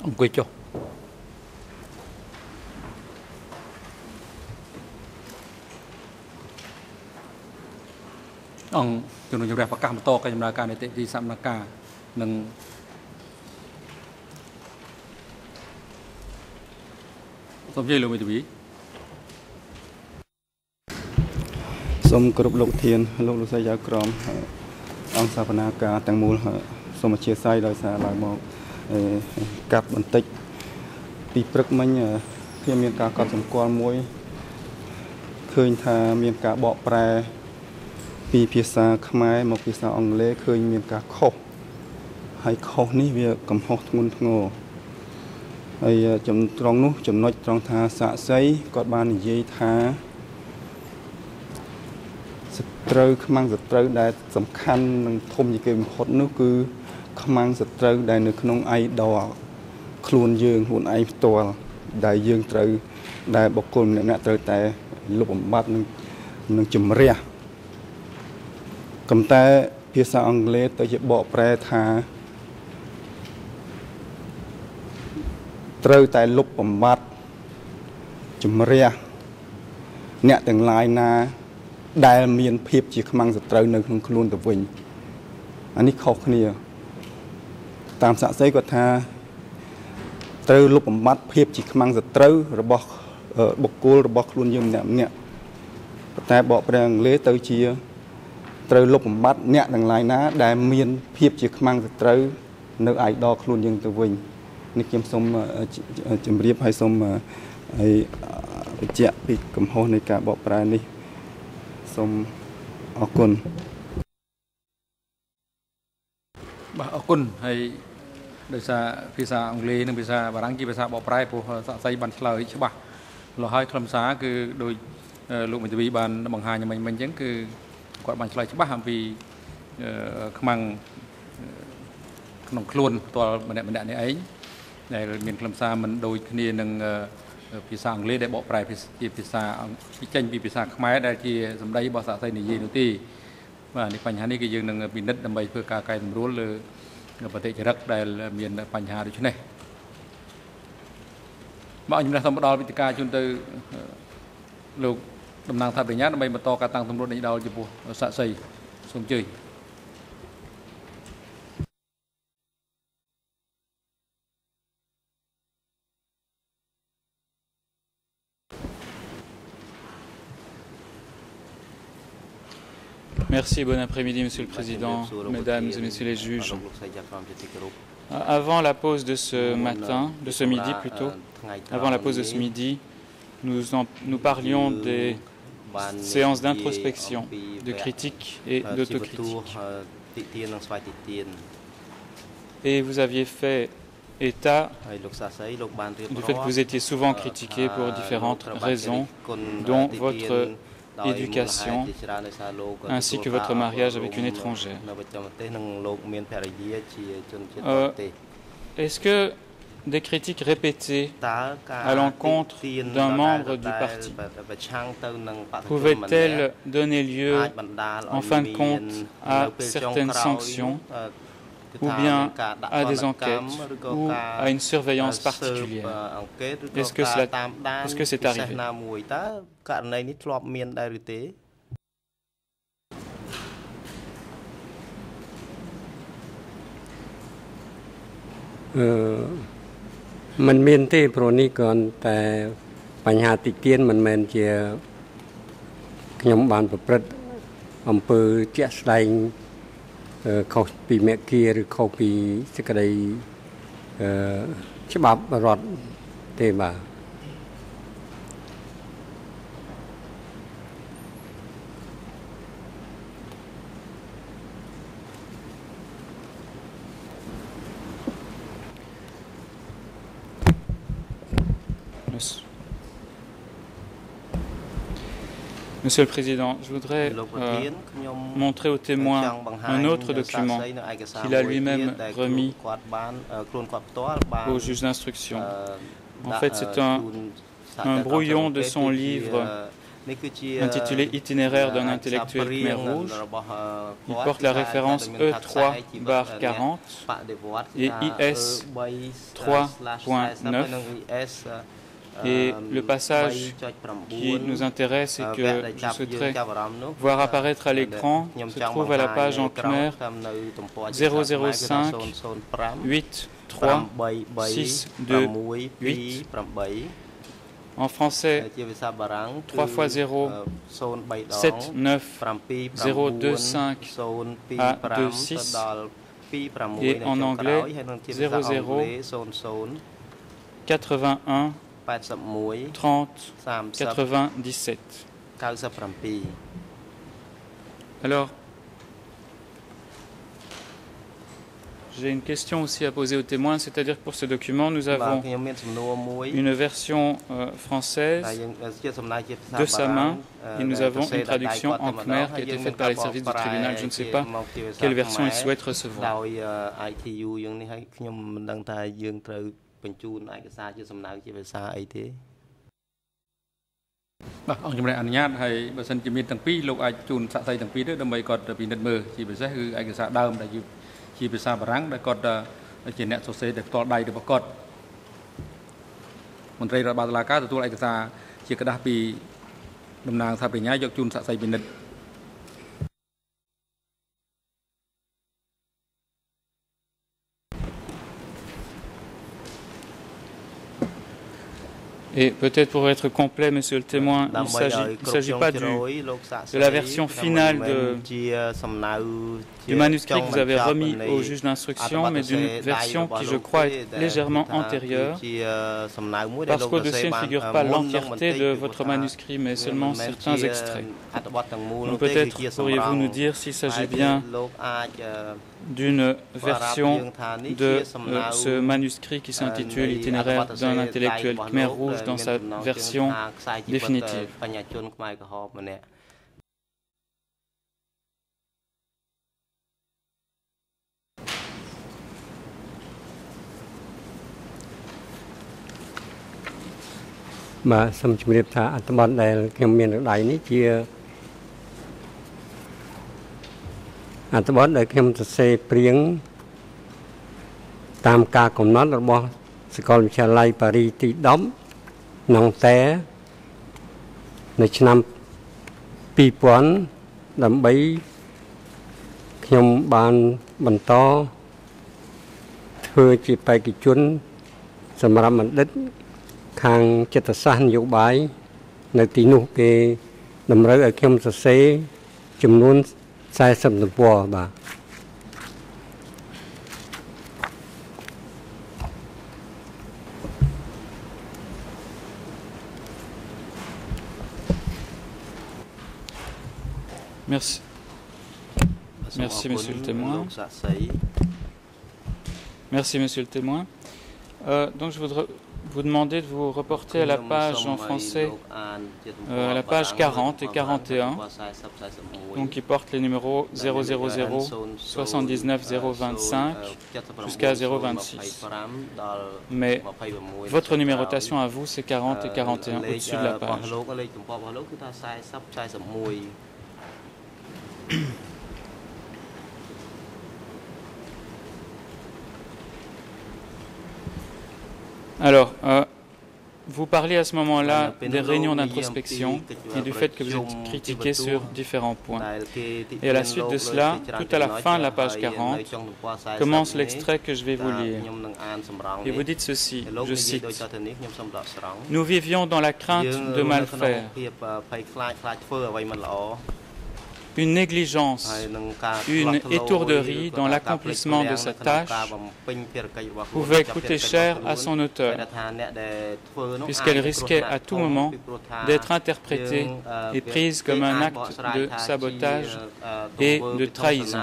អង្គុយចុះអង្គជំនុំជម្រះប្រកាសបន្តកិច្ចដំណើរការនីតិវិធីសម្ដែងការនិងសូមជម្រាបលោកមេធាវីសូមគោរពលោកធានលោកលោកស្រីយ៉ាក្រមអង្គសាវនាការទាំងមូលសូមអធិស្ឋានដោយសារឡើងមកកាប់បន្តិចពីព្រឹកមិញខ្ញុំមានការកត់សម្គាល់មួយឃើញថាមានការបកប្រែពីភាសាខ្មែរមកភាសាអង់គ្លេសឃើញមានការខុសហើយខុសនេះវាកំហុសធ្ងន់ធ្ងរហើយត្រង់នោះចំណុចត្រង់ថាសាក្សីគាត់បាននិយាយថាសត្រូវខ្មាំងសត្រូវដែលសំខាន់និងធំជាងគេបំផុតនោះគឺខ្មាំងសត្រូវដែលនៅក្នុងអៃដលខ្លួនយើងខ្លួនឯងផ្ទាល់ដែលយើងត្រូវដែលបុគ្គលម្នាក់ៗត្រូវតែលុបបំបាត់និងជំរះប៉ុន្តែភាសាអង់គ្លេសទៅជាបកប្រែថាត្រូវតែលុបបំបាត់ជំរះអ្នកទាំងឡាយណាដែលមានភាពជាខ្មាំងសត្រូវនៅក្នុងខ្លួនទៅវិញអានេះខុសគ្នាតាមសាក្សីគាត់ថាត្រូវលុបបំបាត់ភាពជាខ្មាំងសត្រូវរបស់បុគ្គលរបស់ខ្លួនយើងម្នាក់ម្នាក់តែបកប្រែអង់គ្លេសទៅជាត្រូវលុបបំបាត់អ្នកទាំងឡាយណាដែលមានភាពជាខ្មាំងសត្រូវនៅឯដលខ្លួនយើងទៅវិញនេះខ្ញុំសូមជម្រាបហើយសូមបញ្ជាក់ពីកំហុសនៃការបកប្រែនេះសូមអរគុណបាទអរគុណហើយដោយសារភាសាអង់គ្លេសនិងភាសាបារាំងជាភាសាបកប្រែព្រោះសាក្សីបានឆ្លើយច្បាស់លោះហើយខ្លឹមសារគឺដោយលោកមេធាវីបានបង្ហាញមិញអញ្ចឹងគឺគាត់បានឆ្លើយច្បាស់អំពីខ្មាំងក្នុងខ្លួនផ្ទាល់ម្នាក់នេះឯងដែលមានខ្លឹមសារមិនដូចគ្នានឹងភាសាអង់គ្លេសដែលបកប្រែជាភាសាចេញពីភាសាខ្មែរដែលជាសម្ដីរបស់សាក្សីនិយាយនោះទេបាទនេះបញ្ហានេះគឺយើងនឹងពិនិត្យដើម្បីធ្វើការកែសម្រួលលើប្រតិចរិតដែលមានបញ្ហាដូចនេះបាទខ្ញុំសូមផ្ដល់វិធីការជូនទៅលោកតំណាងថាបញ្ញាដើម្បីបន្តការតាំងសម្រួលនេះដល់ចំពោះសាក្សីសូមអញ្ជើញ Merci, bon après-midi, Monsieur le Président, Mesdames et Messieurs les juges. Avant la pause de ce matin, de ce midi plutôt, avant la pause de ce midi, nous parlions des séances d'introspection, de critique et d'autocritique. Et vous aviez fait état du fait que vous étiez souvent critiqué pour différentes raisons, dont votre éducation ainsi que votre mariage avec une étrangère. Est-ce que des critiques répétées à l'encontre d'un membre du parti pouvaient-elles donner lieu, en fin de compte, à certaines sanctions ou bien à des enquêtes ou à une surveillance particulière? Est-ce que c'est arrivé? Mình miền tây pro ni còn tạiបញ្ហាតិចទៀតមិនមែនជាខ្ញុំបានប្រព្រឹត្តអំពើជាក់ស្ដែងខុសពីមេគាឬខុសពីសេចក្តីច្បាប់រដ្ឋទេបាទ Monsieur le Président, je voudrais montrer aux témoins un autre document qu'il a lui-même remis au juge d'instruction. En fait, c'est un brouillon de son livre intitulé Itinéraire d'un intellectuel Khmer rouge. Il porte la référence E3/40 et IS 3.9. Et le passage qui nous intéresse et que je souhaiterais voir apparaître à l'écran se trouve à la page en Khmer 005 8 3 6 2 8. En français, 3 x 0, 7, 9, 0, 2, 5 à 2, 6. Et en anglais, 00, 81, 30, 97. Alors, j'ai une question aussi à poser aux témoins, c'est-à-dire que pour ce document, nous avons une version française de sa main et nous avons une traduction en khmer qui a été faite par les services du tribunal. Je ne sais pas quelle version ils souhaitent recevoir. Chỉ bị sao barang đã có chỉ nét số để to đầy được có một trai ra ba la cá tôi lại cái chỉ cái đáp bị đầm nàng thay bị nhái dọc chun sạ say bị nứt. Et peut-être pour être complet, monsieur le témoin, il ne s'agit pas de la version finale du manuscrit que vous avez remis au juge d'instruction, mais d'une version qui, je crois, est légèrement antérieure, parce qu'au dossier ne figure pas l'entièreté de votre manuscrit, mais seulement certains extraits. Donc peut-être pourriez-vous nous dire s'il s'agit bien d'une version de ce manuscrit qui s'intitule Itinéraire d'un intellectuel Khmer rouge dans sa version définitive. À tờ bón đểខ្ញុំសរសេរព្រៀងតាមការកំណត់របស់សាកលវិទ្យាល័យប៉ារីទី10ក្នុងតែនៅឆ្នាំ2000ដើម្បីខ្ញុំបានបន្តធ្វើជាបេក្ខជនសម្រាប់បណ្ឌិតខាងចិត្តសាស្ត្រនយោបាយនៅទីនោះគេតម្រូវឲ្យខ្ញុំសរសេរចំនួន40 ទំព័របាទ Merci. Merci, monsieur le témoin. Merci, monsieur le témoin. Donc, je voudrais vous demander de vous reporter à la page en français, à la page 40 et 41, donc qui porte les numéros 000, 79 025 jusqu'à 026. Mais votre numérotation à vous, c'est 40 et 41 au-dessus de la page. Alors, vous parlez à ce moment-là des réunions d'introspection et du fait que vous êtes critiqué sur différents points. Et à la suite de cela, tout à la fin de la page 40, commence l'extrait que je vais vous lire. Et vous dites ceci, je cite, « Nous vivions dans la crainte de mal faire. Une négligence, une étourderie dans l'accomplissement de sa tâche pouvait coûter cher à son auteur, puisqu'elle risquait à tout moment d'être interprétée et prise comme un acte de sabotage et de trahison.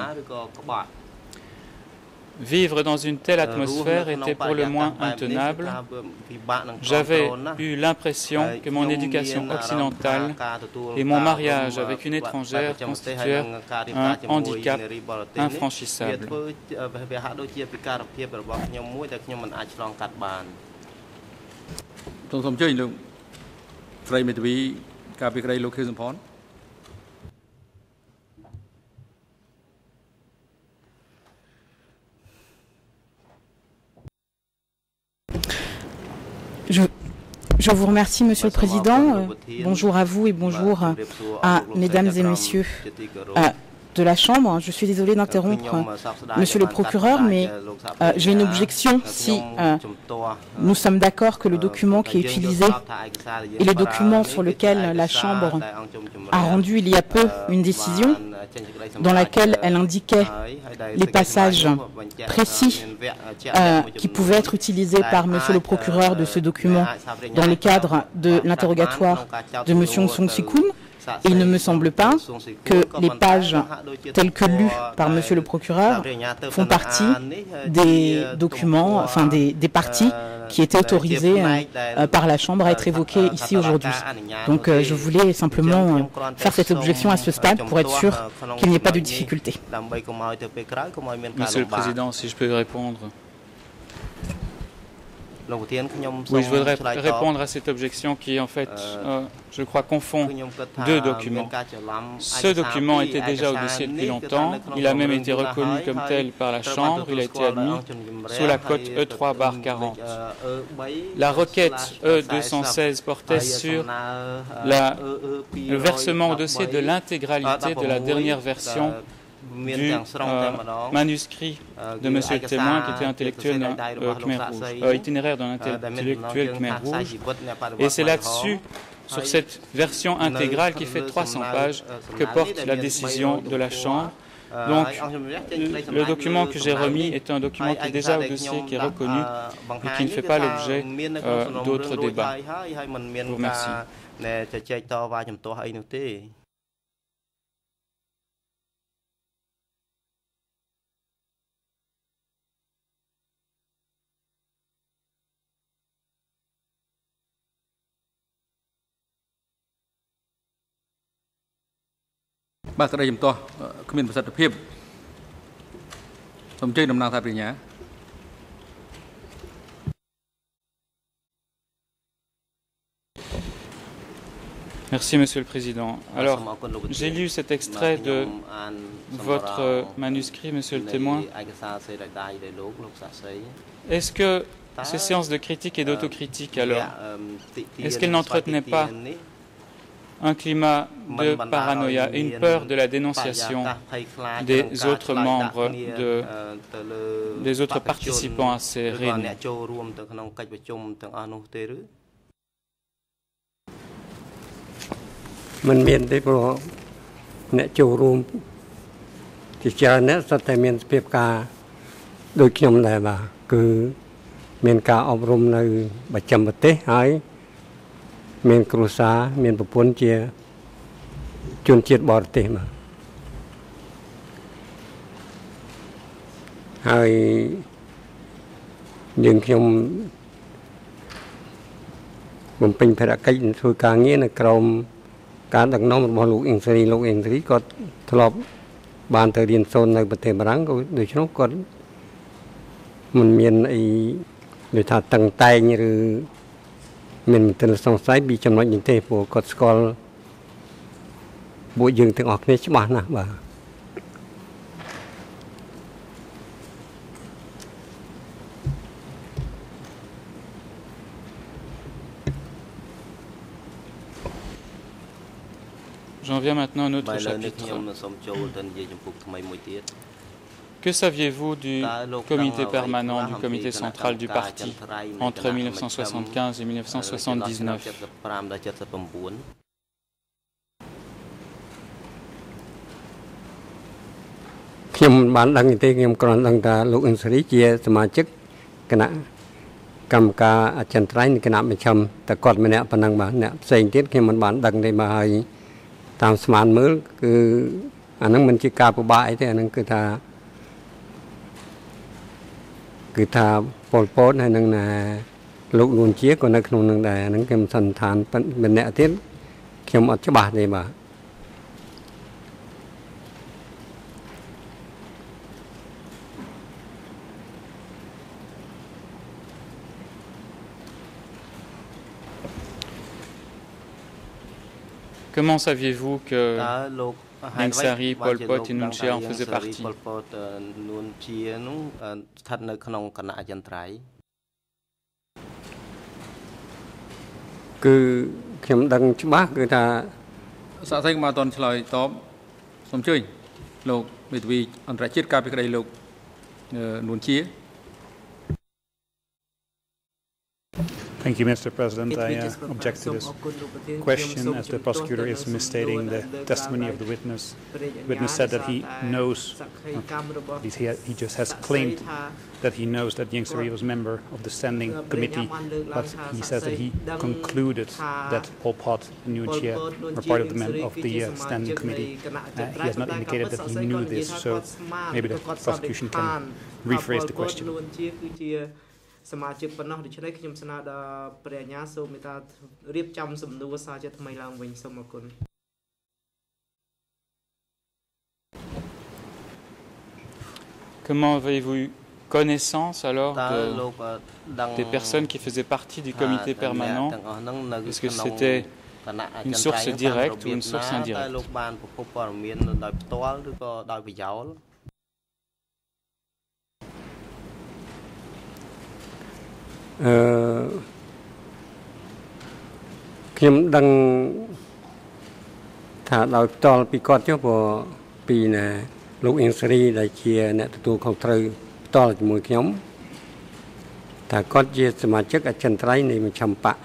Vivre dans une telle atmosphère était pour le moins intenable. J'avais eu l'impression que mon éducation occidentale et mon mariage avec une étrangère constituaient un handicap infranchissable. ការពីក្តីលោកខៀវសំផន Je vous remercie, Monsieur le Président. Bonjour à vous et bonjour à Mesdames et Messieurs de la Chambre. Je suis désolée d'interrompre Monsieur le procureur, mais j'ai une objection. Si nous sommes d'accord que le document qui est utilisé est le document sur lequel la Chambre a rendu il y a peu une décision dans laquelle elle indiquait les passages précis qui pouvaient être utilisés par Monsieur le procureur de ce document dans le cadre de l'interrogatoire de Monsieur Song Sikoum. Et il ne me semble pas que les pages telles que lues par Monsieur le procureur font partie des documents, enfin des parties qui étaient autorisées par la Chambre à être évoquées ici aujourd'hui. Donc je voulais simplement faire cette objection à ce stade pour être sûr qu'il n'y ait pas de difficulté. Monsieur le Président, si je peux répondre. Oui, je voudrais répondre à cette objection qui, en fait, je crois, confond deux documents. Ce document était déjà au dossier depuis longtemps. Il a même été reconnu comme tel par la Chambre. Il a été admis sous la cote E3/40. La requête E216 portait sur le versement au dossier de l'intégralité de la dernière version du manuscrit de M. le témoin qui était intellectuel Khmer Rouge, itinéraire d'un intellectuel Khmer Rouge. Et c'est là-dessus, sur cette version intégrale qui fait 300 pages, que porte la décision de la Chambre. Donc, le document que j'ai remis est un document qui est déjà au dossier, qui est reconnu et qui ne fait pas l'objet d'autres débats. Je vous remercie. Merci, Monsieur le Président. Alors, j'ai lu cet extrait de votre manuscrit, Monsieur le témoin. Est-ce que ces séances de critique et d'autocritique, alors, est-ce qu'elles n'entretenaient pas un climat de paranoïa et une peur de la dénonciation des autres membres, des autres participants à ces réunions? មានគ្រួសារមានប្រពន្ធជាជនជាតិបរទេសមកហើយយើងខ្ញុំបំពេញភារកិច្ចធ្វើការងារនៅក្រោមការដឹកនាំរបស់លោកអ៊ីងសេរីគាត់ធ្លាប់បានទៅរៀនសូត្រនៅប្រទេសបារាំងក៏ដូច្នោះគាត់មិនមានអីដូចថាតឹងតែងឬមានមន្ទិលសង្ស័យពីចំណុចនេះទេព្រោះគាត់ស្គាល់ពួកយើងទាំងអស់គ្នាច្បាស់ណាស់បាទ J'en viens maintenant à un autre chapitre. Que saviez-vous du comité permanent, du comité central du parti entre 1975 et 1979? Je ne sais pas si je suisតាមស្មានមើលគឺអាហ្នឹងមិនជាការពិបាកអីទេអាហ្នឹងគឺថាពលពតហើយនឹងណាលោកនួនជាក៏នៅក្នុងនឹងដែរអាហ្នឹងគេមិនសន្និដ្ឋានម្នាក់ទៀតខ្ញុំអត់ច្បាស់ទេបាទ Je Comment saviez-vous que Ieng Sary, Pol Pot et Nuon Chea en faisaient partie? Xã Thanh mà toàn lời tóm xong chơi lục vì anh đã chết cả cái đây lục Nuon Chea. Thank you, Mr. President. I object to this question as the prosecutor is misstating the testimony of the witness. The witness said that he knows, at least he just has claimed that he knows that Ieng Sary was a member of the standing committee, but he says that he concluded that Pol Pot and Nuon Chea were part of the standing committee. He has not indicated that he knew this, so maybe the prosecution can rephrase the question. សមាជិកប៉ុណ្ណោះដូច្នេះខ្ញុំស្នើដល់ព្រះអាជ្ញាសូមមេត្តារៀបចំសំណួរសារជាថ្មីឡើងវិញសូមអរគុណ Comment avez-vous eu connaissance alors des personnes qui faisaient partie du comité permanent? Est-ce que c'était une source directe ou une source indirecte? ខ្ញុំដឹងថាដោយផ្ទាល់ពីគាត់ចុះព្រោះពីណាលោកអៀងសេរីដែលជាអ្នកទទួលខុសត្រូវផ្ទាល់ជាមួយខ្ញុំថាគាត់ជាសមាជិកអចិន្ត្រៃយ៍នៃមជ្ឈមបក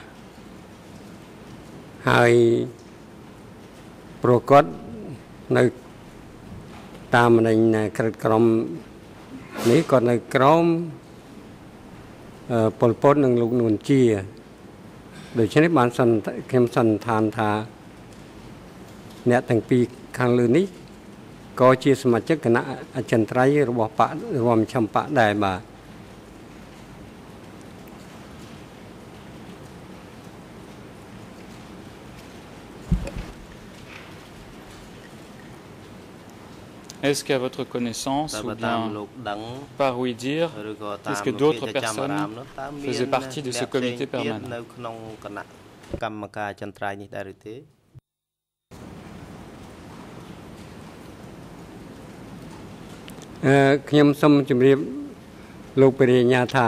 ហើយព្រោះគាត់នៅតាមមនក្រិតក្រមនេះគាត់នៅក្រមPol Pot និងលោកនួនជាដូច្នេះបានខ្ញុំសន្និដ្ឋានថាអ្នកទាំងពីរខាងលើនេះក៏ជាសមាជិកគណៈអចិន្ត្រៃយ៍របស់បករួមមជ្ឈមបកដែរបាទ Est-ce qu'à votre connaissance, ou bien par oui dire, est-ce que d'autres personnes faisaient partie de ce comité permanent? ខ្ញុំសូមជម្រាបលោកបរិញ្ញាថា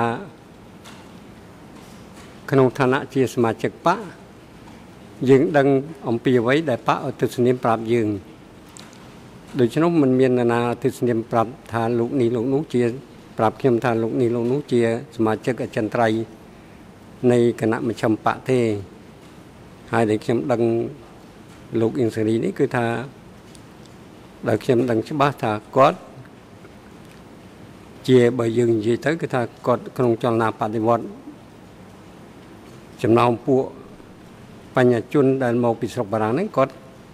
ក្នុងឋានៈជាសមាជិកបកយើងដឹងអំពីអ្វីដែលបកអទិស្នាមប្រាប់យើង ដូច្នោះមិនមានណាទិស្នាមប្រាប់ថាលោកនេះលោកនោះជាប្រាប់ខ្ញុំថាលោកនេះលោកនោះជាសមាជិកអចិន្ត្រៃយ៍នៃគណៈមជ្ឈមបកទេហើយដែលខ្ញុំដឹងលោកអៀងសេរីនេះគឺថាដែលខ្ញុំដឹងច្បាស់ថាគាត់ជាបើយើងនិយាយទៅគឺថាគាត់ក្នុងចលនាបដិវត្តន៍ចំណោមពួកបញ្ញជនដែលមកពីស្រុកបារាំងហ្នឹងគាត់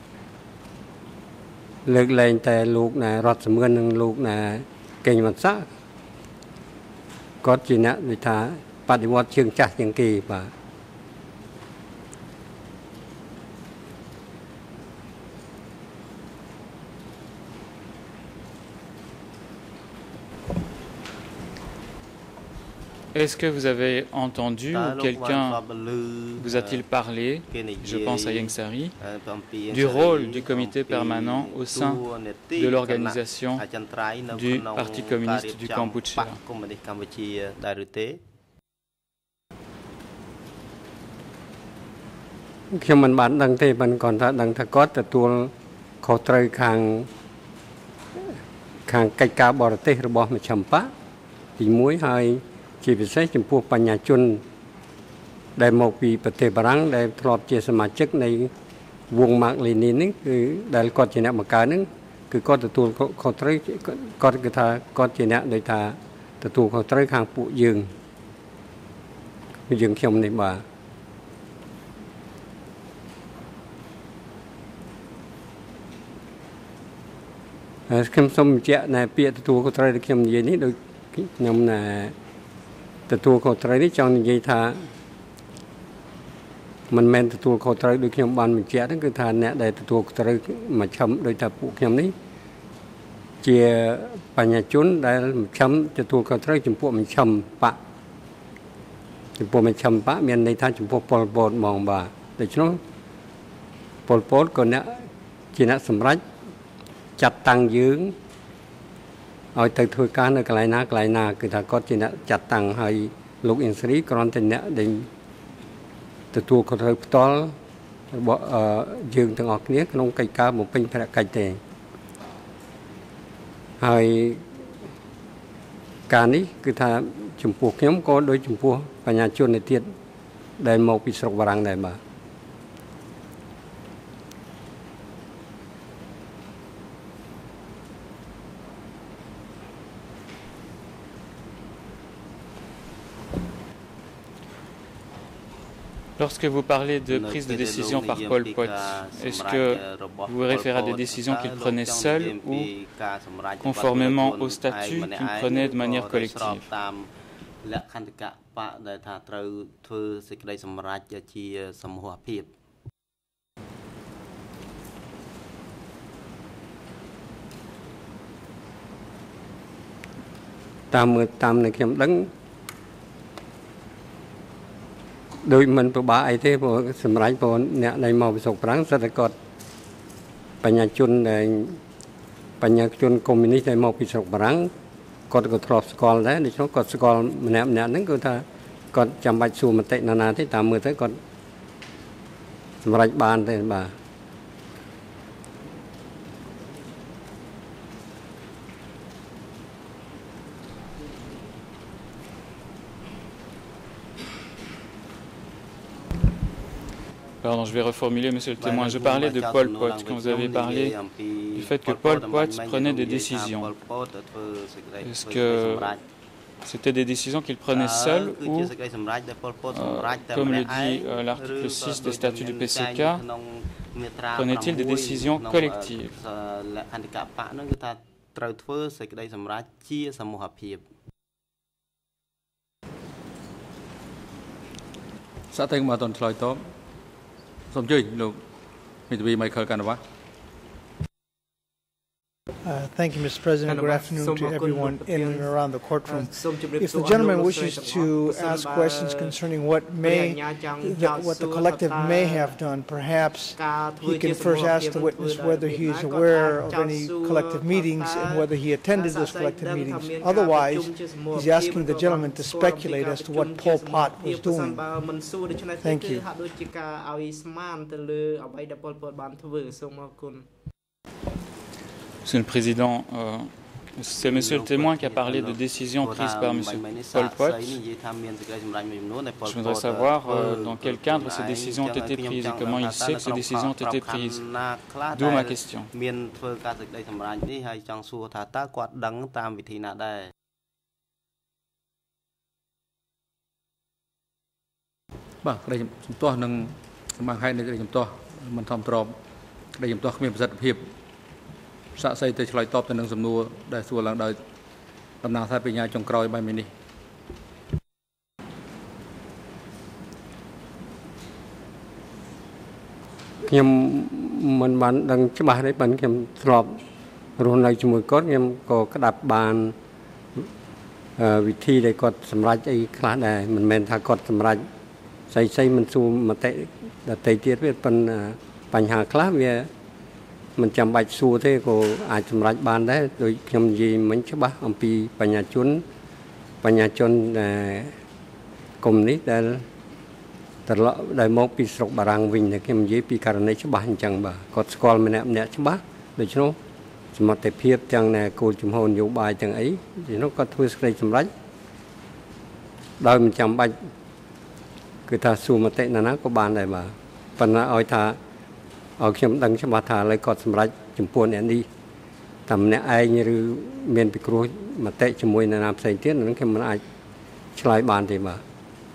លើកលែងតែលោកណារដ្ឋសមឿននិងលោកណាកេងវណ្ណស័ក្តិគាត់ជាអ្នកវិថាបដិវត្តជើងចាស់ជាងគេបាទ Est-ce que vous avez entendu ou quelqu'un vous a-t-il parlé, je pense à Ieng Sary, du rôle du comité permanent au sein de l'organisation du Parti communiste du Cambodge? ខ្ញុំមិនបានដឹងទេប៉ុន្តែគាត់ថាដឹងថាគាត់ទទួលខុសត្រូវខាងកិច្ចការបរទេសរបស់មជ្ឈមបកទី1ហើយ ជាពិសេសចំពោះបញ្ញាជនដែលមកពីប្រទេសបារាំងដែលធ្លាប់ជាសមាជិកនៃវងម៉ាកលេនីននេះគឺដែលគាត់ជាអ្នកបង្កើតហ្នឹងគឺគាត់ទទួលខុសត្រូវគាត់គឺថាគាត់ជាអ្នកដូចថាទទួលខុសត្រូវខាងពួកយើងខ្ញុំនេះបាទ ខ្ញុំសូមបញ្ជាក់ណែពាក្យទទួលខុសត្រូវដែលខ្ញុំនិយាយនេះដូចខ្ញុំណែ ទទួលខុសត្រូវនេះចង់និយាយថាមិនមែនទទួលខុសត្រូវដូចខ្ញុំបានបញ្ជាក់ហ្នឹងគឺថាអ្នកដែលទទួលខុសត្រូវមជ្ឈមដោយថាពួកខ្ញុំនេះជាបញ្ញជនដែលមជ្ឈមទទួលខុសត្រូវចំពោះមជ្ឈមបកចំពោះមជ្ឈមបកមានន័យថាចំពោះពលពតហ្មងបាទដូច្នោះ Pol Pot ក៏អ្នកជាអ្នកសម្រេចចាត់តាំងយើងឲ្យទៅធ្វើការនៅកន្លែងណាគឺថាគាត់ជាអ្នកចាត់តាំងហើយលោកអ៊ីនស្រីគ្រាន់តែអ្នកដែលទទួលខុសត្រូវផ្ទាល់របស់យើងទាំងអស់គ្នាក្នុងកិច្ចការបំពេញភារកិច្ចទេហើយការនេះគឺថាចំពោះខ្ញុំក៏ដូចចំពោះបញ្ញាជននេះទៀតដែលមកពីស្រុកបារាំងដែរបាទ Lorsque vous parlez de prise de décision par Pol Pot, est-ce que vous vous référez à des décisions qu'il prenait seul ou conformément au statut qu'il prenait de manière collective? Đôi mình phải bảo ai thế bộ sầm rải bộ nè này màu sọc trắng rất là cọt, nhà chun communist này màu bị sọc trắng, cọt có thọp scol đấy, để cho cọt scol nè nắng cứ tha, cọt chăm bạch xù mà tệ nà thế tạm mưa thế cọt sầm rải bàn thế bà. Pardon, je vais reformuler, monsieur le témoin. Je parlais de Pol Pot, quand vous avez parlé du fait que Pol Pot prenait des décisions. Est-ce que c'était des décisions qu'il prenait seul ou, comme le dit l'article 6 des statuts du PCK, prenait-il des décisions collectives? Thank you, Mr. President. Good afternoon to everyone in and around the courtroom. If the gentleman wishes to ask questions concerning what the collective may have done, perhaps he can first ask the witness whether he is aware of any collective meetings and whether he attended those collective meetings. Otherwise, he's asking the gentleman to speculate as to what Pol Pot was doing. Thank you. Monsieur le Président, c'est Monsieur le témoin qui a parlé de décisions prises par Monsieur Pol Pot. Je voudrais savoir dans quel cadre ces décisions ont été prises et comment il sait que ces décisions ont été prises. D'où ma question. Xã xây tới lại top từ nâng sầm nua đại sủa làng đời tầm nào thay về nhà trồng còi bài mình đi. Nhưng mình bạn đang chấp bài đấy bạn em drop rồi này chúng mình có em có cái đạp bàn vị thi để có sầm rải ấy khá này mình men thà có sầm rải xây mình xu mà tệ tiết với phần hà khá về mình chăm bạch xua thế cô ai chăm rạch bàn đấy rồi nhầm gì mình chấp bác ông pi nhà chôn cùng ní đại một pi sọc bà răng vinh thì nhầm gì pi cả này chấp bác chẳng bà có school mình nè chấp bác để cho nó mà tập hiệp chẳng nè cô chăm hồn nhiều bài chẳng ấy thì nó có thuê đây chăm rạch đời mình chăm bạch cứ thà xua mà tệ là nó có bàn này bà phần là oi thà ở khi đăng cho bà thà lại còn sầm rạch chấm buồn em đi tầm nè ai như miền bị cối mà tệ chấm môi là làm xây tiết nó khi mà ai lại bàn thì mà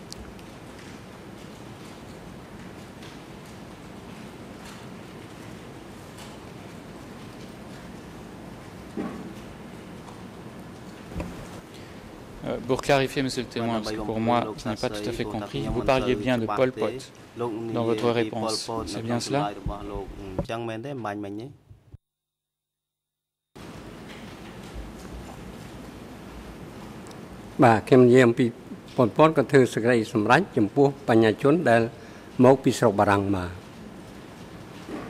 Pour clarifier, monsieur le témoin, parce que pour moi, je n'ai pas tout à fait compris, vous parliez bien de Pol Pot dans votre réponse. C'est bien cela? Bà kem diem pi Pol Pot có thư sự sầm rách chấm pua nhà chốnដែលមកពីស្រុកបារាំងមក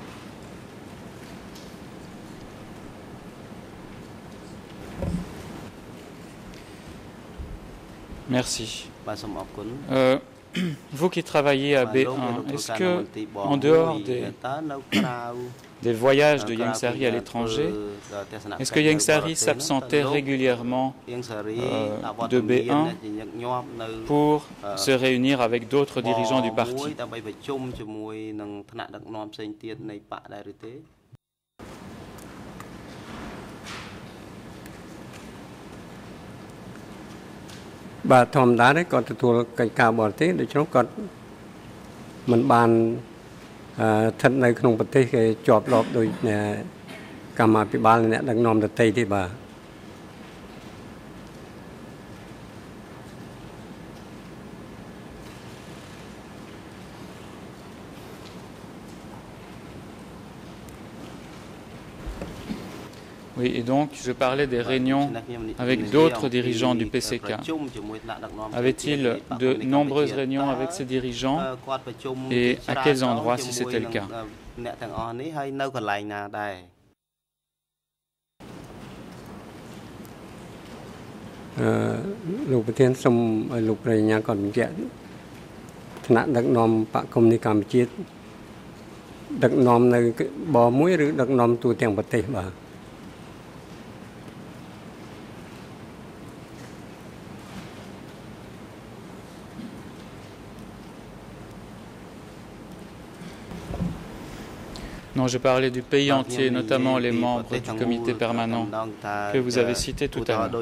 Merci. Vous qui travaillez à B1, est-ce que, en dehors des voyages de Ieng Sary à l'étranger, est-ce que Ieng Sary s'absentait régulièrement de B1 pour se réunir avec d'autres dirigeants du parti? Bah, thom đá đấy còn tụi cái cao bỏ thế để cho nó còn mình bàn thân này không bật thế cái chọp lọp đôi cả mà bị bàn này đang nằm được tây thì bà Oui, et donc je parlais des réunions avec d'autres dirigeants du PCK. Avait-il de nombreuses réunions avec ces dirigeants et à quels endroits si c'était le cas? Lục Thiên Sông Lục Rầy Nhà còn chạy thằng đặc nom bạ công ni Campuchia đặc nom này bò muối rồi đặc nom tu tiếng bát tê bà Non, je parlais du pays entier, notamment les membres du comité permanent que vous avez cité tout à l'heure.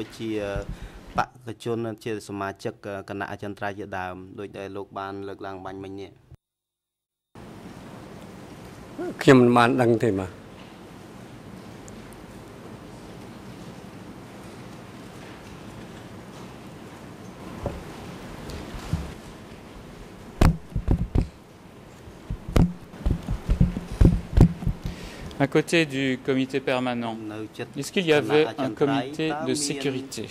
À côté du comité permanent, est-ce qu'il y avait un comité de sécurité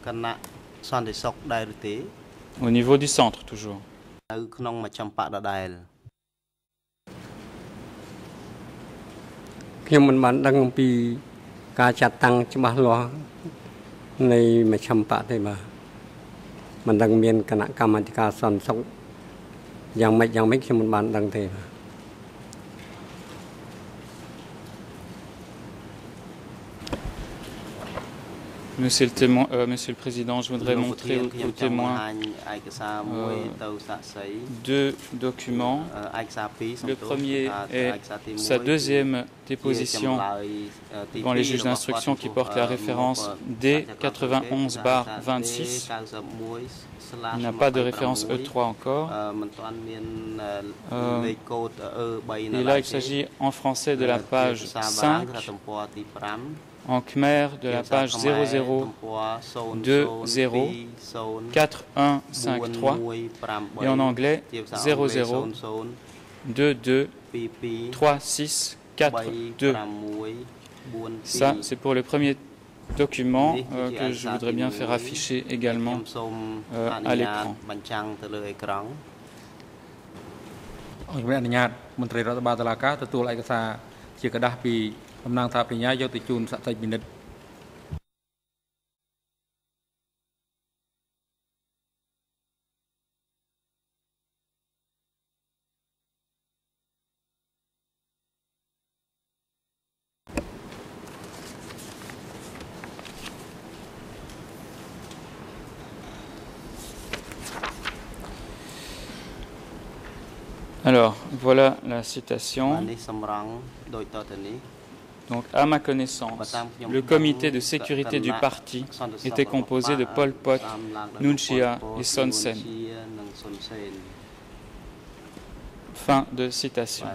au niveau du centre toujours? Monsieur le Président, je voudrais montrer aux témoins deux documents. Le premier est sa deuxième déposition devant les juges d'instruction qui porte la référence D91/26. Il n'a pas de référence E3 encore. Et là, il s'agit en français de la page 5. En khmer de la page 00204153 et en anglais 00223642. Ça, c'est pour le premier document que je voudrais bien faire afficher également à l'écran. Hôm nay ta phải nhớ cho tụi chun sạ tay bình định. Alors, voilà la citation. Donc, à ma connaissance, le comité de sécurité du parti était composé de Pol Pot, Nuon Chea et Son Sen. Fin de citation.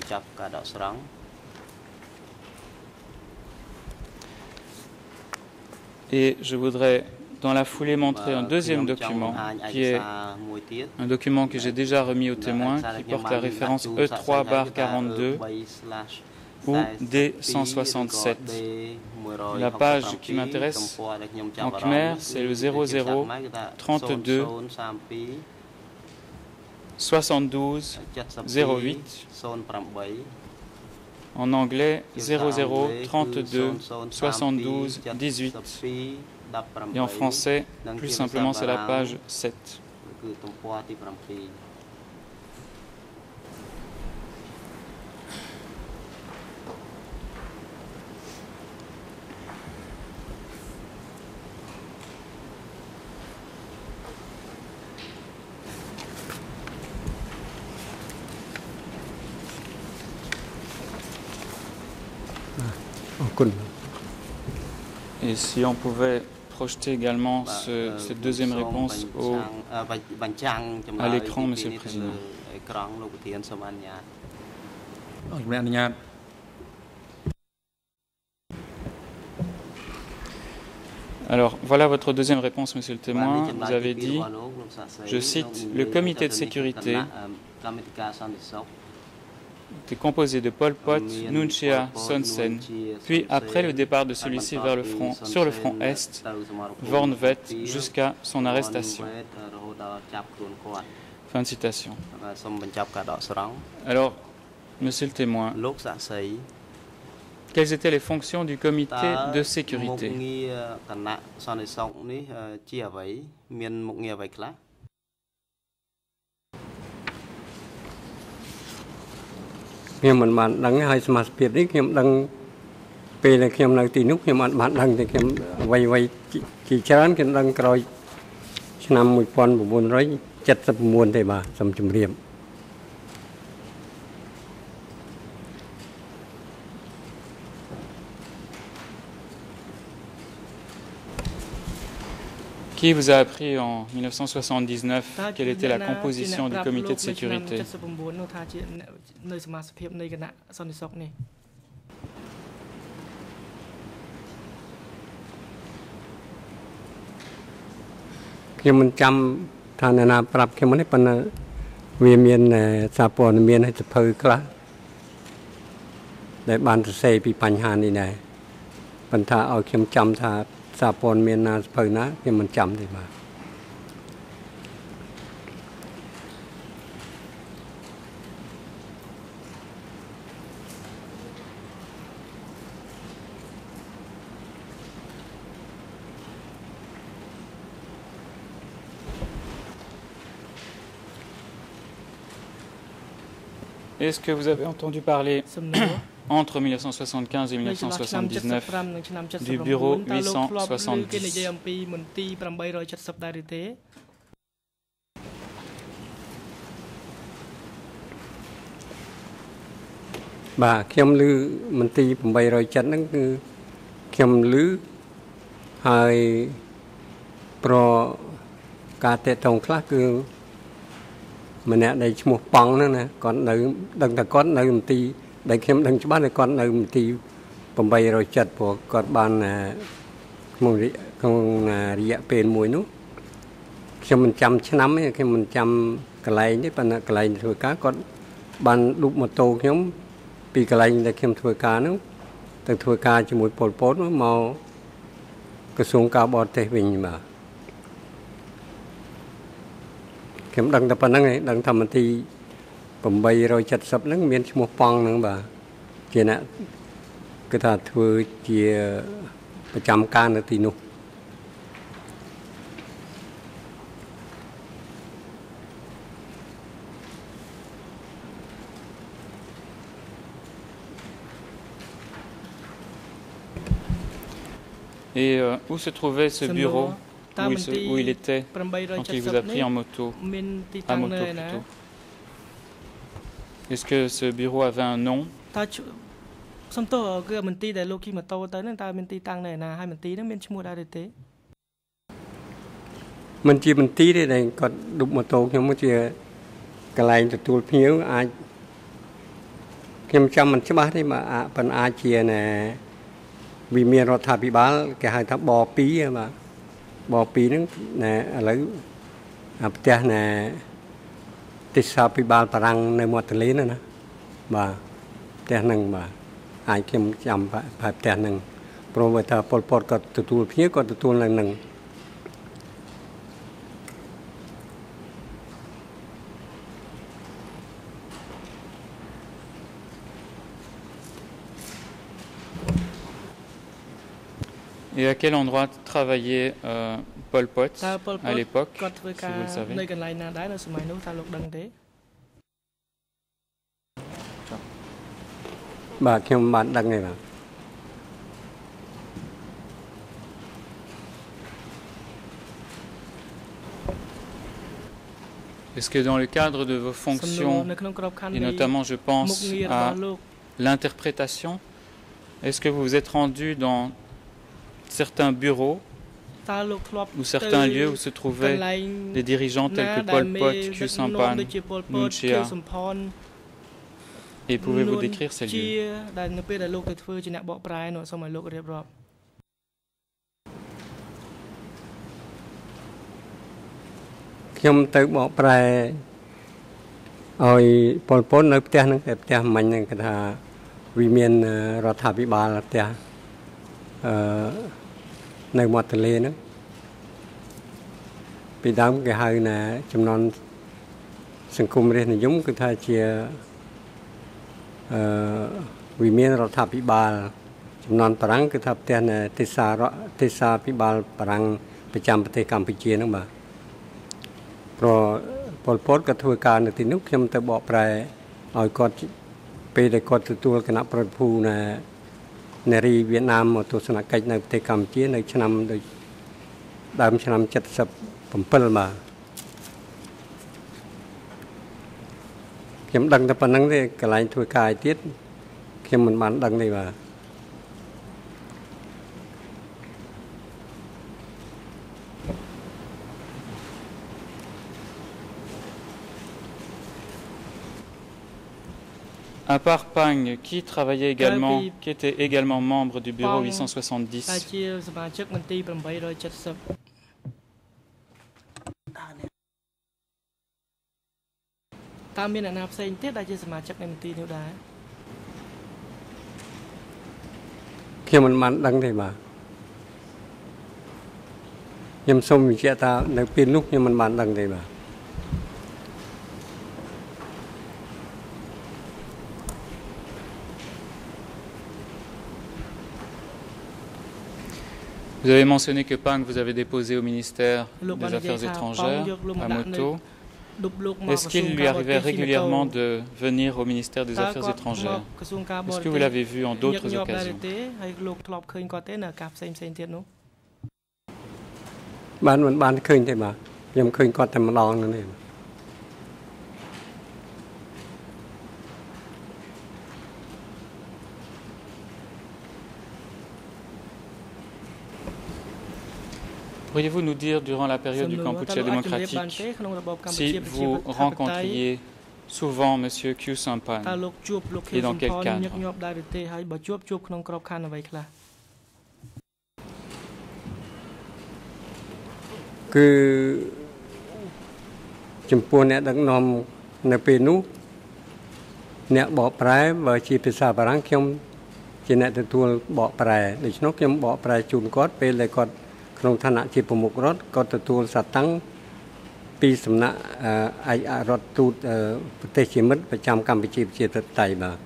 Et je voudrais dans la foulée montrer un deuxième document, qui est un document que j'ai déjà remis aux témoins, qui porte la référence E3/42 ou D167. La page qui m'intéresse en khmer, c'est le 0032 72 08. En anglais, 0032 72 18. Et en français, plus simplement, c'est la page 7. Et si on pouvait projeter également cette deuxième réponse à l'écran, Monsieur le Président. Alors, voilà votre deuxième réponse, Monsieur le témoin. Vous avez dit, je cite, « Le comité de sécurité était composé de Pol Pot, Nuon Chea, Son Sen, puis après le départ de celui-ci sur le front Est, Vorn Vet, jusqu'à son arrestation. » Fin de citation. Alors, Monsieur le témoin, quelles étaient les fonctions du comité de sécurité? ខ្ញុំមិនបានដឹងហើយសមាជិកនេះខ្ញុំដឹងពេលដែលខ្ញុំនៅទីនោះខ្ញុំអត់បានដឹងតែខ្ញុំអ្វីជាច្រើនខ្ញុំដឹងក្រោយឆ្នាំ1979ទេបាទសូមជម្រាប Qui vous a appris en 1979 quelle était la composition du comité de sécurité? ខ្ញុំមិនចាំថាអ្នកណាប្រាប់ខ្ញុំនេះប៉ុន្តែវាមានសារព័ត៌មានឲ្យសភៅខ្លះដែលបានសរសេរពីបញ្ហានេះដែរប៉ុន្តែឲ្យខ្ញុំចាំថាសារព័ត៌មានណាសភៅណាខ្ញុំមិនចាំទេបាទ Est-ce que vous avez entendu parler entre 1975 et 1979 du bureau 870? Bah,ខ្ញុំឮមន្ទីរ807ហ្នឹងគឺខ្ញុំឮហើយប្រការតេតងខ្លះគឺម្នាក់ដែលឈ្មោះប៉ង់ហ្នឹងណាគាត់នៅដឹងតែគាត់នៅមន្ទីរដែលខ្ញុំដឹងច្បាស់តែគាត់នៅមន្ទីរ807ព្រោះគាត់បានក្នុងរយៈពេលមួយនោះខ្ញុំមិនចាំឆ្នាំទេខ្ញុំមិនចាំកន្លែងទេប៉ុន្តែកន្លែងធ្វើការគាត់បានឌុបម៉ូតូខ្ញុំពីកន្លែងដែលខ្ញុំធ្វើការនោះទៅធ្វើការជាមួយពលពតមកក្រសួងការបរទេសវិញបាទខ្ញុំដឹងតែប៉ុណ្្នឹងឯងដឹងថាមន្ទីរ870ហ្នឹងមានឈ្មោះប៉ង់ហ្នឹងបាទជាអ្នកគឺថាធ្វើជាប្រចាំការនៅទីនោះ Et où se trouvait ce bureau où il était quand il vous a pris en moto, à moto plutôt? Est-ce que ce bureau avait un nom? Vì miền rồi thà bị báo cái hai tháp bò pí mà bò pí nó nè lấy btia nè tít sao bị báo parang nơi một tali nữa nè bà btia nâng bà ai kiếm chăm phải btia nâng pro với thà pol pot có tụt tụt phía có tụt tụt lần nâng Et à quel endroit travaillait Pol Pot à l'époque, si vous le savez? Est-ce que dans le cadre de vos fonctions, et notamment je pense à l'interprétation, est-ce que vous vous êtes rendu dans certains bureaux ou certains lieux où se trouvaient des dirigeants tels que Pol Pot, Khieu Samphan, Nuon Chea, et pouvez-vous décrire ces lieux? ខ្ញុំទៅបកប្រែឲ្យពលពតនៅផ្ទះហ្នឹងតែផ្ទះមិញហ្នឹងគេថាវាមានរដ្ឋាភិបាលផ្ទះនៅមាត់ទន្លេហ្នឹងពីដើមគេហៅណាចំនួនសង្គមរាស្ត្រនិយមគឺថាជាវិមានរដ្ឋាភិបាលចំនួនបារាំងគឺថាផ្ទះទេសាភិបាលបារាំងប្រចាំប្រទេសកម្ពុជាហ្នឹងបាទPol Pot ក៏ធ្វើការនៅទីនោះខ្ញុំទៅបកប្រែឲ្យគាត់ពេលដែលគាត់ទទួលគណៈប្រតិភូនារីវៀតណាមមកទស្សនកិច្ចនៅប្រទេសកម្ពុជានៅឆ្នាំដូចដើមឆ្នាំ77បាទខ្ញុំដឹងតែប៉ុណ្្នឹងទេកន្លែងធ្វើការឯទៀតខ្ញុំមិនបានដឹងទេបាទ À part Pang, qui travaillait également, qui était également membre du bureau 870? Vous avez mentionné que Pang vous avez déposé au ministère des Affaires étrangères à Moto. Est-ce qu'il lui arrivait régulièrement de venir au ministère des Affaires étrangères? Est-ce que vous l'avez vu en d'autres occasions? Pourriez-vous nous dire, durant la période du Kampuchea démocratique, si vous rencontriez souvent M. Khieu Samphan et dans quel cadre? Trongฐានៈជាប្រមុខរដ្ឋក៏ទទួលសតាំងពីសំណាក់ឯកអគ្គរដ្ឋទូតប្រទេសជាមិត្តប្រចាំកម្ពុជាប្រជាធិបតេយ្យបាទ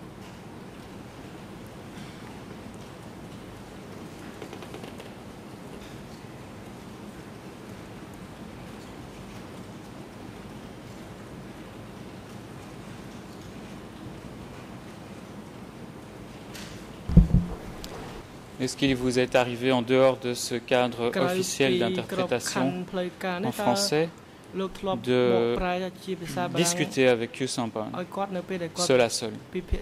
Est-ce qu'il vous est arrivé, en dehors de ce cadre officiel d'interprétation en français, de discuter avec Khieu Samphan, seul à seul?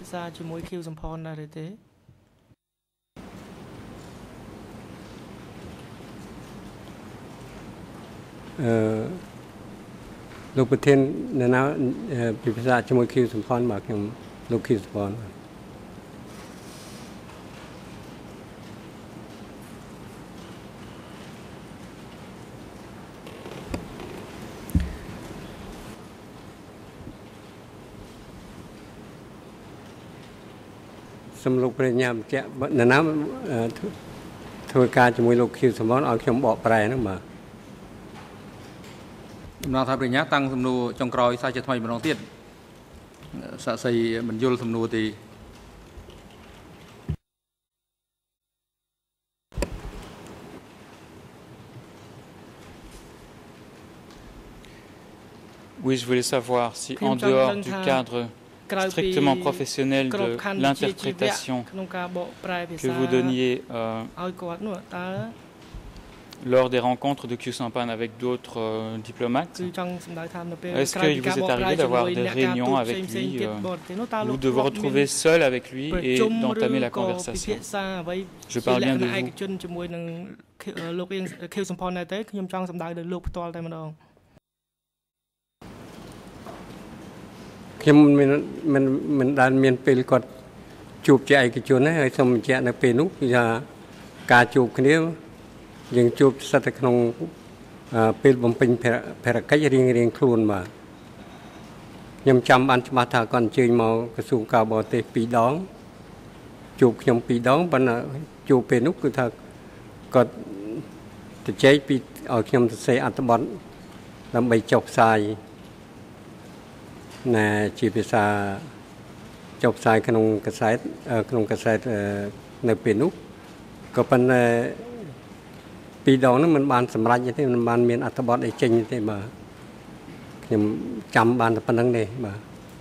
លោកប្រធាននៅណាពិភាក្សាជាមួយKhieu Samphanបាទខ្ញុំលោកKhieu Samphan សំលោកប្រញ្ញាបញ្ជាក់នៅណាធ្វើការជាមួយលោកKhieu Samphanឲ្យខ្ញុំបកប្រែហ្នឹងបាទ ដំណោះថាប្រញ្ញាតាំងសំណួរចុងក្រោយសាជាថ្មីម្ដងទៀតសាក់សីមិនយល់សំណួរទេ Oui, je voulais savoir si en dehors du cadre strictement professionnel de l'interprétation que vous donniez lors des rencontres de Khieu Samphan avec d'autres diplomates, est-ce qu'il vous est arrivé d'avoir des réunions avec lui ou de vous retrouver seul avec lui et d'entamer la conversation? Je parle bien de vous. ខ្ញុំមិនដែលមានពេលគាត់ជួបជាឯកជនទេហើយសូមបញ្ជាក់នៅពេលនោះគឺថាការជួបគ្នាយើងជួបសិតតែក្នុងពេលបំពេញភារកិច្ចរៀងៗខ្លួនបាទខ្ញុំចាំបានច្បាស់ថាគាត់អញ្ជើញមកក្រសួងការបរទេស2ដងជួបខ្ញុំ2ដងប៉ុន្តែជួបពេលនោះគឺថាគាត់ទៅចែកពីឲ្យខ្ញុំទៅសេអត្ថបទដើម្បីចុះផ្សាយ ជាភាសាចុះផ្សាយក្នុងកាសែតនៅពេលនោះក៏ប៉ុន្តែពីរដងនោះមិនបានសម្រេចទេមិនបានមានអត្ថបទអីចេញទេបាទខ្ញុំចាំបានតែប៉ុណ្្នឹងទេបាទ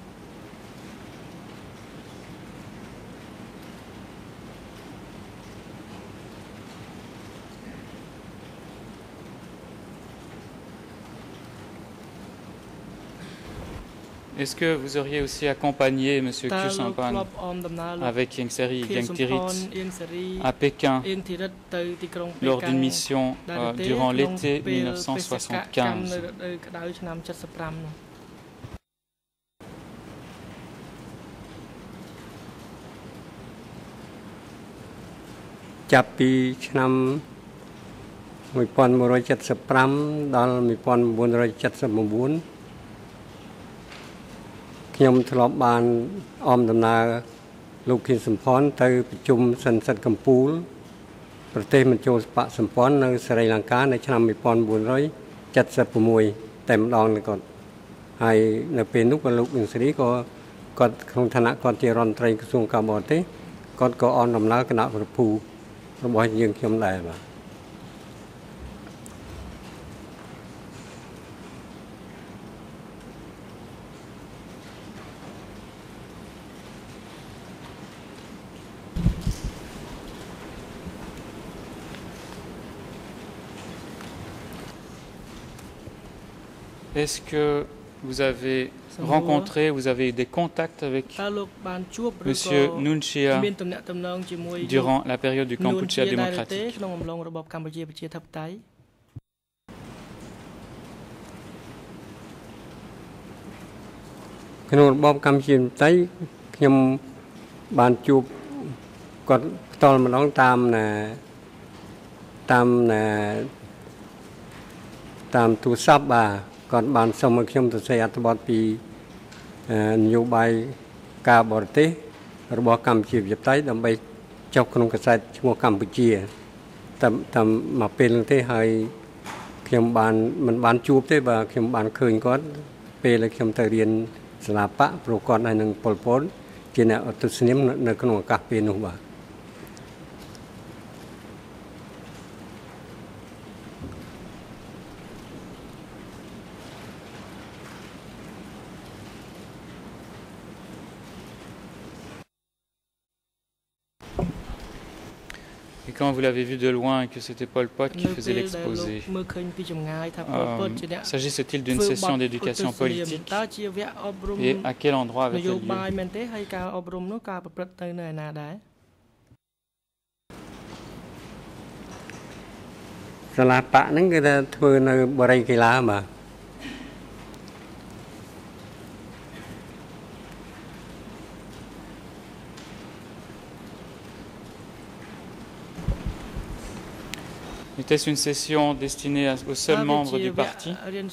Est-ce que vous auriez aussi accompagné M. Khieu Samphan avec Ieng Seri et Ieng Thirit à Pékin lors d'une mission durant l'été 1975? ចាប់ពីឆ្នាំ 1975 ដល់ 1979 ខ្ញុំធ្លាប់បានអមដំណើរលោកខៀវសំផនទៅប្រជុំសន្និសីទកំពូលប្រទេសមញ្ចូលបកសម្ព័ន្ធនៅស្រីលង្កានៅឆ្នាំ 1976 តែម្ដងនេះគាត់ហើយនៅពេលនោះក៏លោកអ៊ីនសេរីក៏គាត់ក្នុងឋានៈគាត់ជារដ្ឋមន្ត្រីក្រសួងការបរទេសគាត់ក៏អមដំណើរគណៈប្រភូរបស់យើងខ្ញុំដែរបាទ Est-ce que vous avez rencontré, vous avez eu des contacts avec M. Nuon Chea durant la période du Kampuchea démocratique? Trong របបកម្ពុជាបតៃខ្ញុំបានជួបគាត់ផ្ទាល់ម្ដងតាមទូរស័ព្ទបាទ គាត់បានសុំឲ្យខ្ញុំទៅសេអត្ថបទពីនយោបាយការបរទេសរបស់កម្ពុជាបតៃដើម្បីចុះក្នុងកាសែតឈ្មោះកម្ពុជាតាមមកពេលនោះទេហើយខ្ញុំបានមិនបានជួបទេបាទខ្ញុំបានឃើញគាត់ពេលខ្ញុំទៅរៀនសាលាបៈព្រោះគាត់ហើយនឹងប៉ុលពតជាអ្នកអតុស្នាមនៅក្នុងឱកាសពេលនោះបាទ Et quand vous l'avez vu de loin et que c'était Pol Pot qui faisait l'exposé, s'agissait-il d'une session d'éducation politique et à quel endroit avait-elle lieu? សាលាបៈហ្នឹងគឺថាធ្វើនៅបរិយាកីឡាបាទ Était-ce une session destinée aux seuls membres du parti?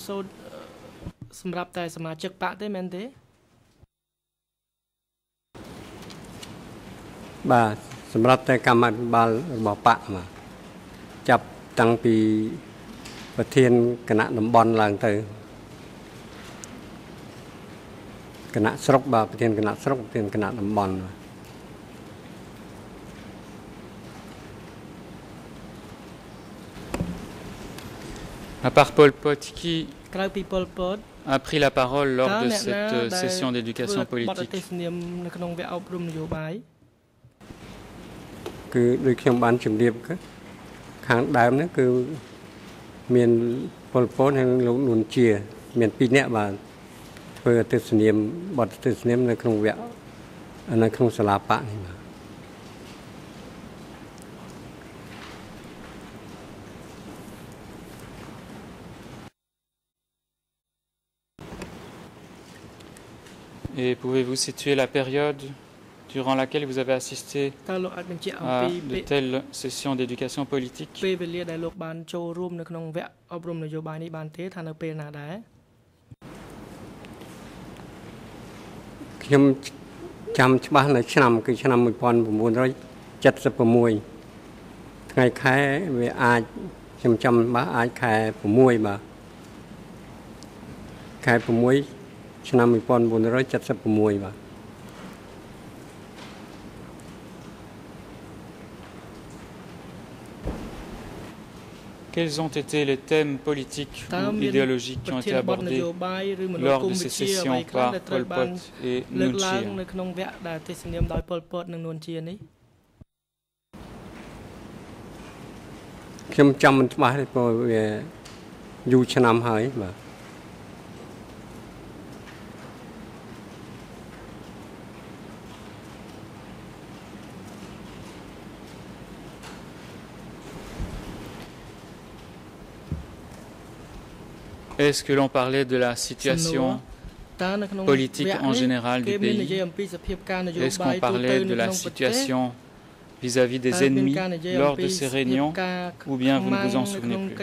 Bah, សម្រាប់តែកម្មអភិបាលរបស់បកបាទចាប់តាំងពីប្រធានគណៈតំបន់ឡើងទៅគណៈស្រុកបាទប្រធានគណៈស្រុកប្រធានគណៈតំបន់ À part Pol Pot, qui a pris la parole lors de cette session d'éducation politique? Et pouvez-vous situer la période durant laquelle vous avez assisté à de telles sessions d'éducation politique? Quels ont été les thèmes politiques ou idéologiques qui ont été abordés lors de ces sessions par Pol Pot et Nuon Chea? Est-ce que l'on parlait de la situation politique en général du pays? Est-ce qu'on parlait de la situation vis-à-vis des ennemis lors de ces réunions, ou bien vous ne vous en souvenez plus?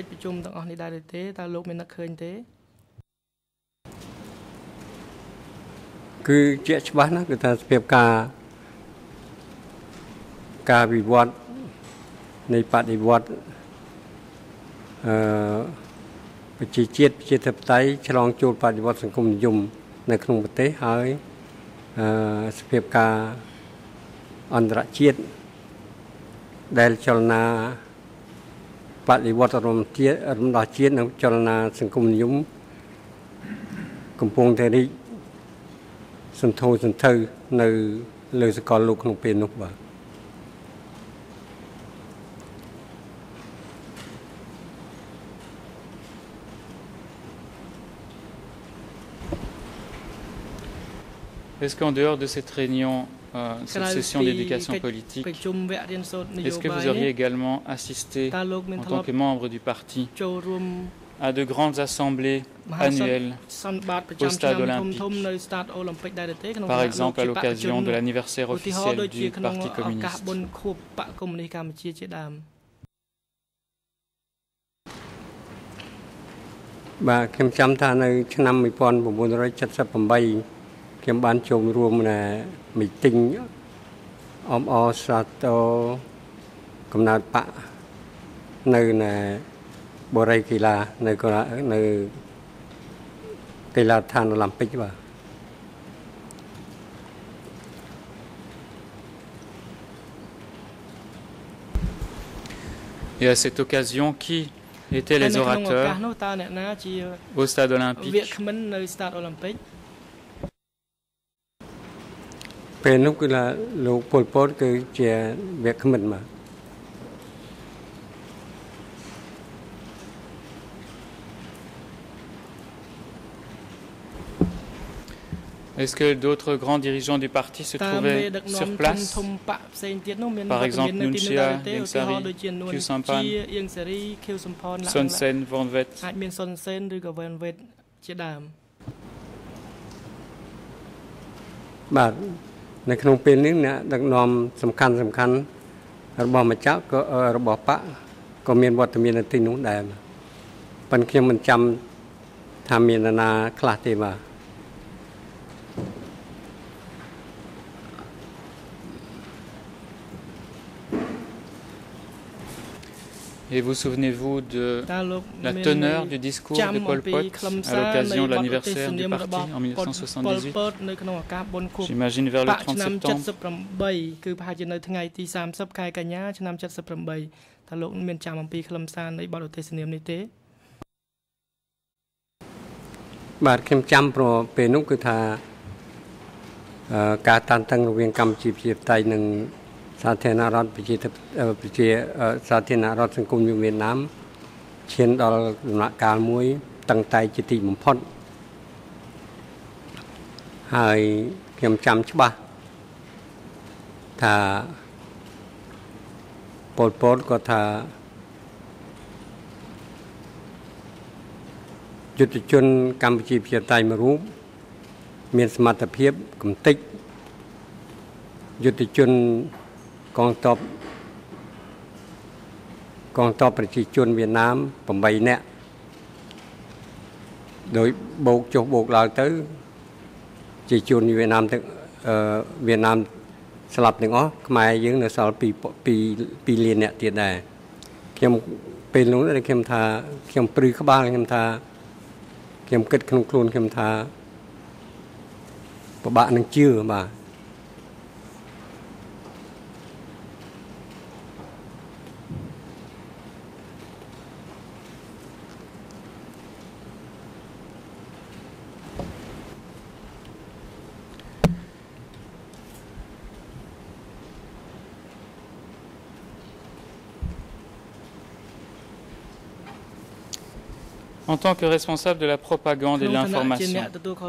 Est-ce qu'en dehors de cette réunion, cette session d'éducation politique, est-ce que vous auriez également assisté en tant que membre du parti à de grandes assemblées annuelles au stade olympique, par exemple à l'occasion de l'anniversaire officiel du Parti communiste? Kiếm ban chôm ruộng là meeting om sato cầm nát bạ nơi là bờ ray kỳ la nơi kỳ la than Olympic và Et à cette occasion, qui étaient les orateurs au stade olympique? ពេលនោះគឺលោកពលពតគឺជាវាគ្មិនមក Est-ce que d'autres grands dirigeants du parti se trouvaient sur place? Par exemple, Nuon Chea, Ieng Sary, Khieu Samphan, Son Sen, Vornvet. បាទនៅក្នុងពេលនេះអ្នកដឹកនាំសំខាន់របស់ម្ចាស់ក៏របស់បកក៏មានវត្តមាននៅទីនោះដែរប៉ុន្តែខ្ញុំមិនចាំថាមាននរណាខ្លះទេបាទ Et vous souvenez-vous de la teneur du discours de Pol Pot à l'occasion de l'anniversaire du parti en 1978? J'imagine vers le 30 septembre. បាទ ខ្ញុំចាំប្រពេលនោះគឺថាការតានតឹងរវាងកម្ពុជាប្រជាធិបតេយ្យនិងសាធារណរដ្ឋសាធារណរដ្ឋសង្គមវៀតណាមឈានដល់ដំណាក់កាលមួយតឹងតែងជាទីបំផុតហើយខ្ញុំចាំច្បាស់ថាប៉ុល ពតក៏ថាយុទ្ធជនកម្ពុជាប្រជាធិបតេយ្យមួយរូបមានសមត្ថភាពកំទេចយុទ្ធជនកងទ័ពប្រជាជនវៀតណាម8នាក់ដោយបោកចុះបោកឡើងទៅជាជនវៀតណាមទាំងវៀតណាមស្លាប់ទាំងអស់ខ្មែរយើងនៅសល់2លានអ្នកទៀតដែរខ្ញុំពេលនោះខ្ញុំថាខ្ញុំព្រឺក្បាលខ្ញុំថាខ្ញុំគិតក្នុងខ្លួនខ្ញុំថាពិបាកនឹងជឿបាទ En tant que responsable de la propagande et de l'information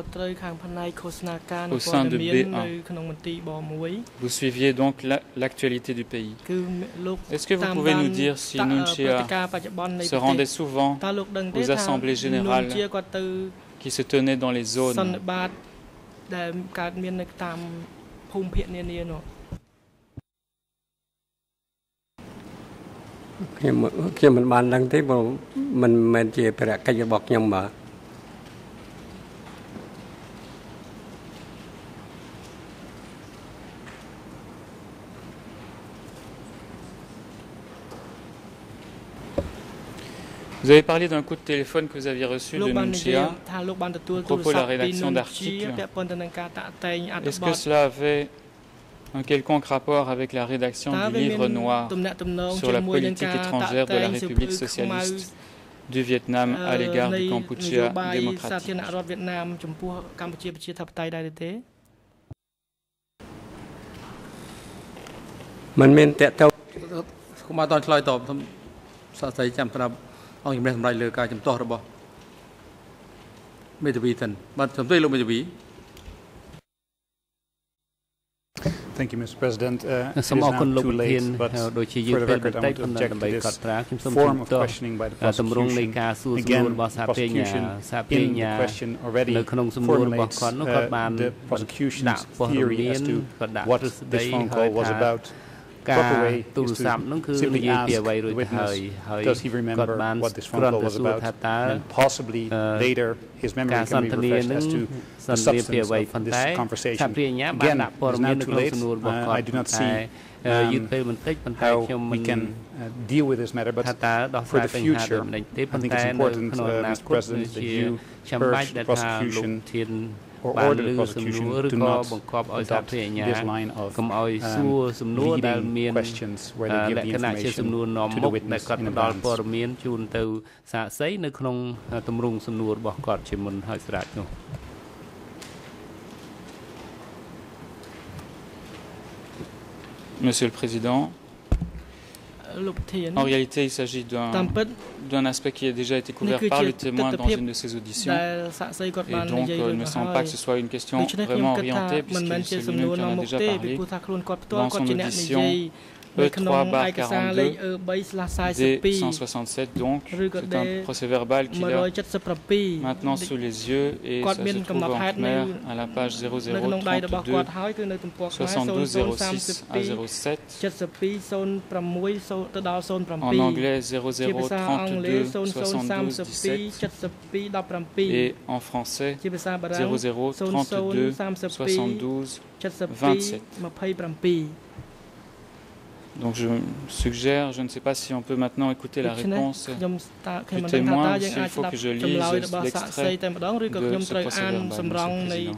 au sein de B1, vous suiviez donc l'actualité du pays. Est-ce que vous pouvez nous dire si Nuon Chea se rendait souvent aux assemblées générales qui se tenaient dans les zones ខ្ញុំមិនបានដឹងទេព្រោះមិនមែនជាភារកិច្ចរបស់ខ្ញុំបាទ Vous avez parlé d'un coup de téléphone que vous aviez reçu de Nuon Chea à propos de la rédaction d'articles. Est-ce que cela avait un quelconque rapport avec la rédaction du livre noir sur la politique étrangère de la République socialiste du Vietnam à l'égard du Kampuchea démocratique? Thank you, Mr. President. It is now too late, but for the record, I want to object to this form of questioning by the prosecution. Again, the prosecution, in the question already formulates the prosecution's theory as to what this phone call was about. Proper way is to simply ask the witness, does he remember what this phone call was about? And possibly later, his memory can be refreshed as to the substance of this conversation. Again, it is now too late. I do not see how we can deal with this matter, but for the future, I think it's important, Mr. President, that you urge the prosecution or order the prosecution to not adopt this line of leading questions where they give the information to the witness in advance. Monsieur le Président, en réalité, il s'agit d'un aspect qui a déjà été couvert par le témoin dans une de ses auditions. Et donc, il ne me semble pas que ce soit une question vraiment orientée, puisque c'est lui-même qui en a déjà parlé. Dans son audition E3/42, D167, donc, c'est un procès-verbal qu'il a maintenant sous les yeux et ça se trouve en khmer à la page 0032, 7206 à 07, en anglais 0032 72 17 et en français 0032 72 27. Donc je suggère, je ne sais pas si on peut maintenant écouter la réponse du témoin, ou s'il faut que je lise l'extrait de ce procès-verbal,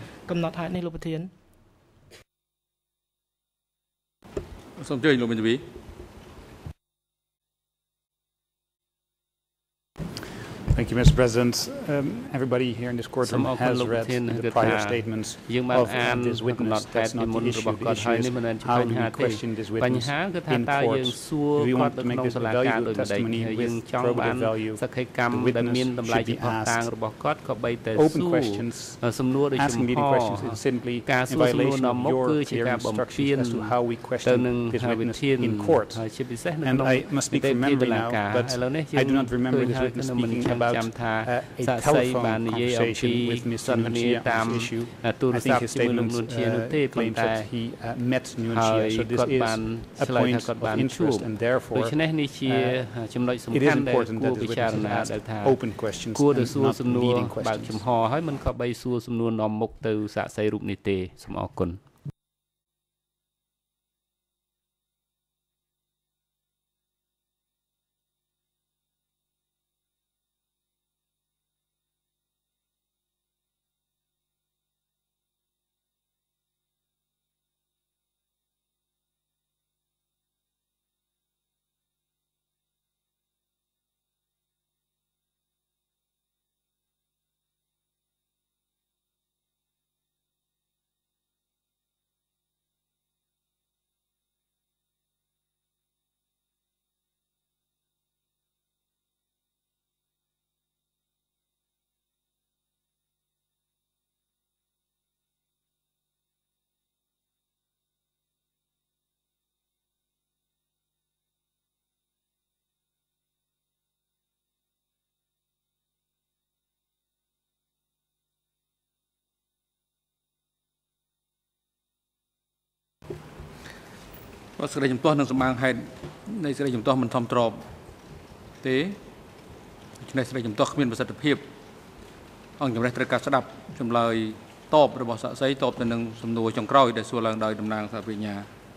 Thank you, Mr. President. Everybody here in this courtroom has read the prior statements of this witness. That's not the issue. The issue is how do we question this witness in court. If we want to make this a valuable testimony with probative value, the witness should be asked open questions. Asking leading questions is simply in violation of your clear instructions as to how we question this witness in court. And I must speak from memory now, but I do not remember this witness speaking about a telephone conversation with Mr. Nuncia on this issue. I think his statement claims that he met Nuncia, so this is a point of interest, and therefore it is important that the witnesses ask open questions and not leading questions. ហើយមិនក៏បីសួរសំណួរនាំមុខទៅសាក្សីរូបនេះទេសូមអរគុណសេចក្តីជំទាស់នឹងសម្បាងហេតុនៃសេចក្តីជំទាស់មិនធំទ្រពទេដូច្នេះសេចក្តីជំទាស់គ្មានប្រសិទ្ធភាពអង្គជំរះត្រូវការស្ដាប់ចម្លើយតបរបស់សាក្សីតបទៅនឹងសំណួរចុងក្រោយដែលសួរឡើងដោយតំណាងសាភិញ្ញា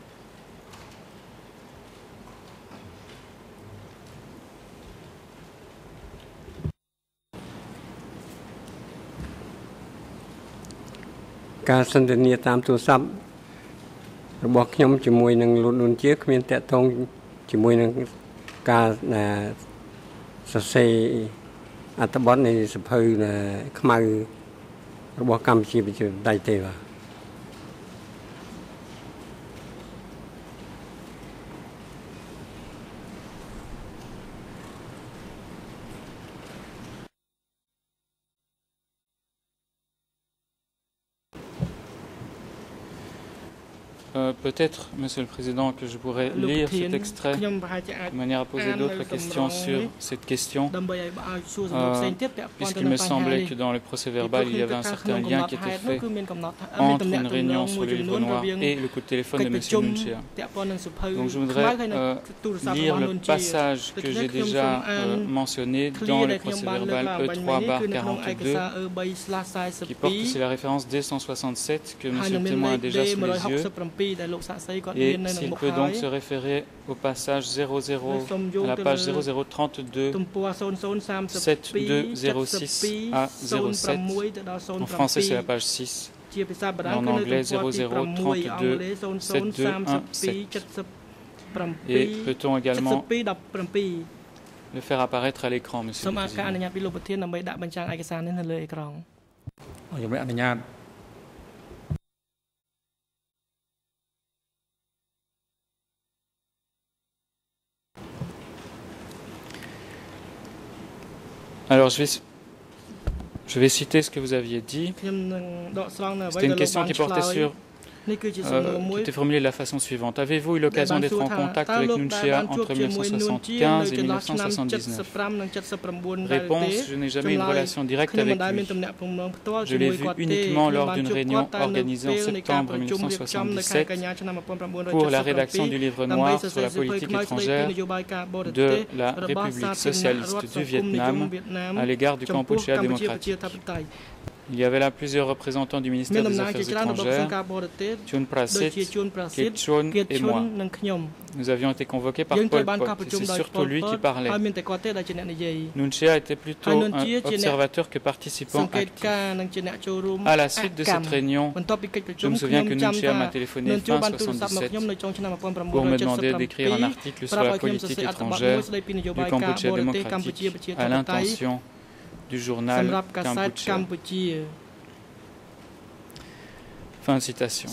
ការសន្ទនាតាមទូរស័ព្ទរបស់ខ្ញុំជាមួយនឹងលោកនួនជាគ្មានតាក់ទងជាមួយនឹងការសរសេរអត្ថបទនៃសភៅខ្មៅរបស់កម្ពុជាប្រជាធិបតេយ្យទេបាទ Peut-être, Monsieur le Président, que je pourrais lire cet extrait de manière à poser d'autres questions sur cette question, puisqu'il me semblait que dans le procès-verbal, il y avait un certain lien qui était fait entre une réunion sur le livre noir et le coup de téléphone de M. Nuncia. Donc je voudrais lire le passage que j'ai déjà mentionné dans le procès-verbal E3/42, qui porte sur la référence D167 que M. le témoin a déjà sous les yeux. Et s'il peut donc se référer au passage 00, à la page 0032, 7206 à 07. En français, c'est la page 6. Et en anglais, 0032 7217. Et peut-on également le faire apparaître à l'écran, Monsieur le Président? Alors, je vais citer ce que vous aviez dit. C'était une question qui portait sur... qui était formulée de la façon suivante. Avez-vous eu l'occasion d'être en contact avec Nuncia entre 1975 et 1979? Réponse, je n'ai jamais eu une relation directe avec lui. Je l'ai vu uniquement lors d'une réunion organisée en septembre 1977 pour la rédaction du livre noir sur la politique étrangère de la République socialiste du Vietnam à l'égard du Kampuchea démocratique. Il y avait là plusieurs représentants du ministère des Affaires étrangères, Chun Prasit, Kip Chun et moi. Nous avions été convoqués par Pol Pot, et c'est surtout lui qui parlait. Nuncia était plutôt un observateur que participant actif. À la suite de cette réunion, je me souviens que Nuncia m'a téléphoné fin 1977 pour me demander d'écrire un article sur la politique étrangère du Kampuchea démocratique à l'intention du journal Campuchia. Fin de citation.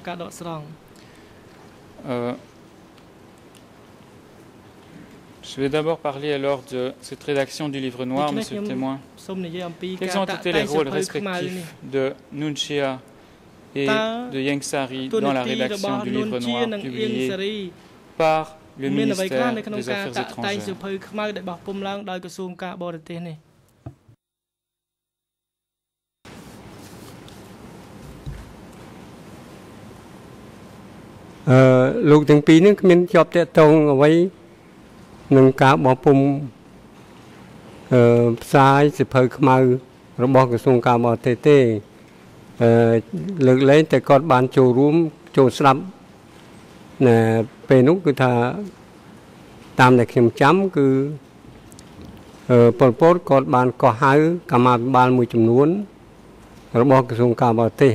Je vais d'abord parler alors de cette rédaction du livre noir, Monsieur le témoin. Quels ont été les rôles respectifs de Nunchia et de Yengsari dans la rédaction du livre noir publié par le ministère des Affaires étrangères? Lúc từng pi nước mình chọn tệ tông ở với nâng cá bỏ pum sai sự phơi khmau rồi bỏ cái sung cá bỏ tê tê lực lấyแต่ก่อนบ้านโจร่วมโจสลับเนี่ยเป็นนุคือถ้าตามแต่เข็มจ้ำคือปลดปลดก่อนบ้านก่อหายกำมาบ้านมือจำนวนrồi bỏ cái sung cá bỏ tê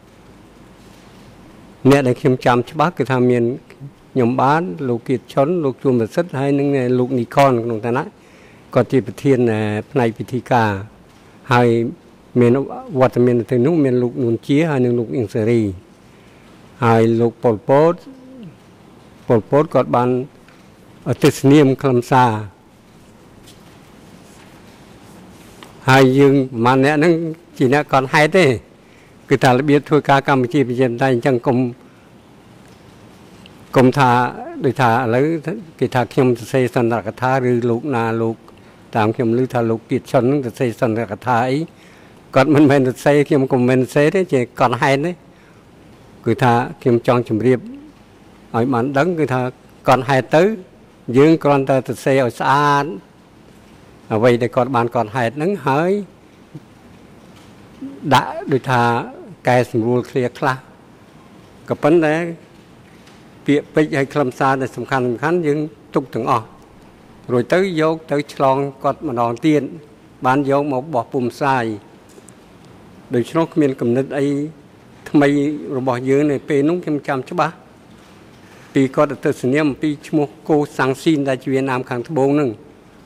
เนี่ยได้เข็มจ้ำฉบับคือทำเมียนยมบ้านลูกกิจชนลูกจุ่มแบบสัตย์ให้นึงเนี่ยลูกนิคอนตรงนั้นก็ที่ประเทศในพิธีการให้เมียนวัดเมียนถึงนู้นเมียนลูกนุนเชียให้นึงลูกอิงเสรีให้ลูกปลดปลดกอดบ้านติสเนียมคลำซาให้ยืงมาเนี่ยนั่งจีเนี่ยก่อนให้ได้คือแต่ละเบียดทัวร์การกรรมจีพิจารณาจังกรมทาโดยทาหรือกิจทาเขียมเสสันตกถาหรือลูกนาลูกตามเขียมหรือทาลูกกิจชนจะเสสันตกถาอีก่อนมันเป็นเสเขียมกรมเป็นเสได้เจก่อนให้เนี่ยคือทาเขียมจองจุ่มเรียบเอามันดังคือทาก่อนให้ตื้อยืงก่อนตาจะเสเอาสะอาดเอาไว้ในก่อนบานก่อนให้นั้นหายđãโดยทาแกสมบูรณ์เคลียร์คลากับปัญหาเปียไปให้คลำซาในสำคัญยังตุกถึงออกโดยtớiโยกtớiฉลองกอดมาดองเตียนบ้านโยกมาบอกปุ่มทรายโดยชนกเมียนกำเนิดไอ้ทำไมเราบอกเยอะในปีนุ่งเข้มจำใช่ปะปีก็จะตัดสินเนี่ยปีชั่วโมงโกสังซีนได้จีเวียนนามขังทบงนึง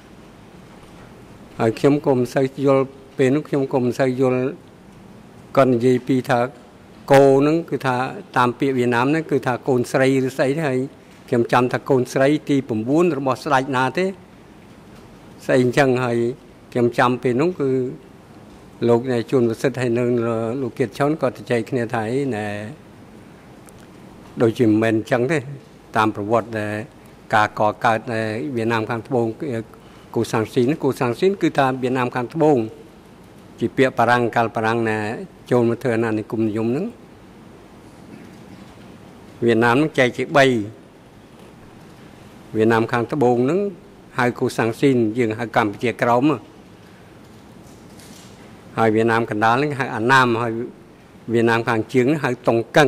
เข้มกลมใส่โยลปีนุ่งเข้มกลมใส่โยลก่อนยีปีถ้าโกนึงคือถ้าตามปีเวียดนามนั่นคือถ้าโกนไซหรือไซที่ให้เข็มจำถ้าโกนไซตีผมบุญระบบสไลด์นาเต้ไซจังให้เข็มจำเป็นน้องคือลูกในจุนวัสดุให้นึงลูกเกียรติชนก็จะใจขึ้นไทยเนี่ยโดยจิมเป็นจังเต้ตามประวัติการก่อเกิดในเวียดนามข้างตะบงกูสังสินคือถ้าเวียดนามข้างตะบงจีเปียปรังกาลปรังเนี่ยโจมมาเถื่อนในกลุ่มนิยมนึงเวียดนามใจจีใบเวียดนามข้างตะบงนึงให้กูสังสินยังให้กรรมเจียกเรามั้งให้เวียดนามกันดาลให้อันนามให้เวียดนามข้างเชียงให้ตรงกัง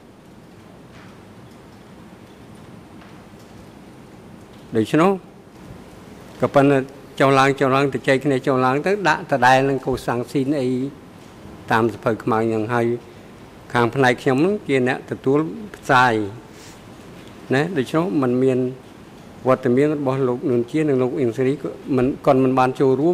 โดยเฉพาะกับปัญหาเจ้าล้างแต่ใจขึ้นในเจ้าล้างตั้งด่าแต่ได้นั่งกูสั่งสินไอ้ตามสภาพขมาอย่างให้ข้างภายในเขียมเกี่ยเนี่ยแต่ตัวใจนะโดยเฉพาะมันเมียนวัดแต่เมียนบอลลูกหนุนเชี่ยหนึ่งลูกอินทรีมันก่อนมันบานโจร่วม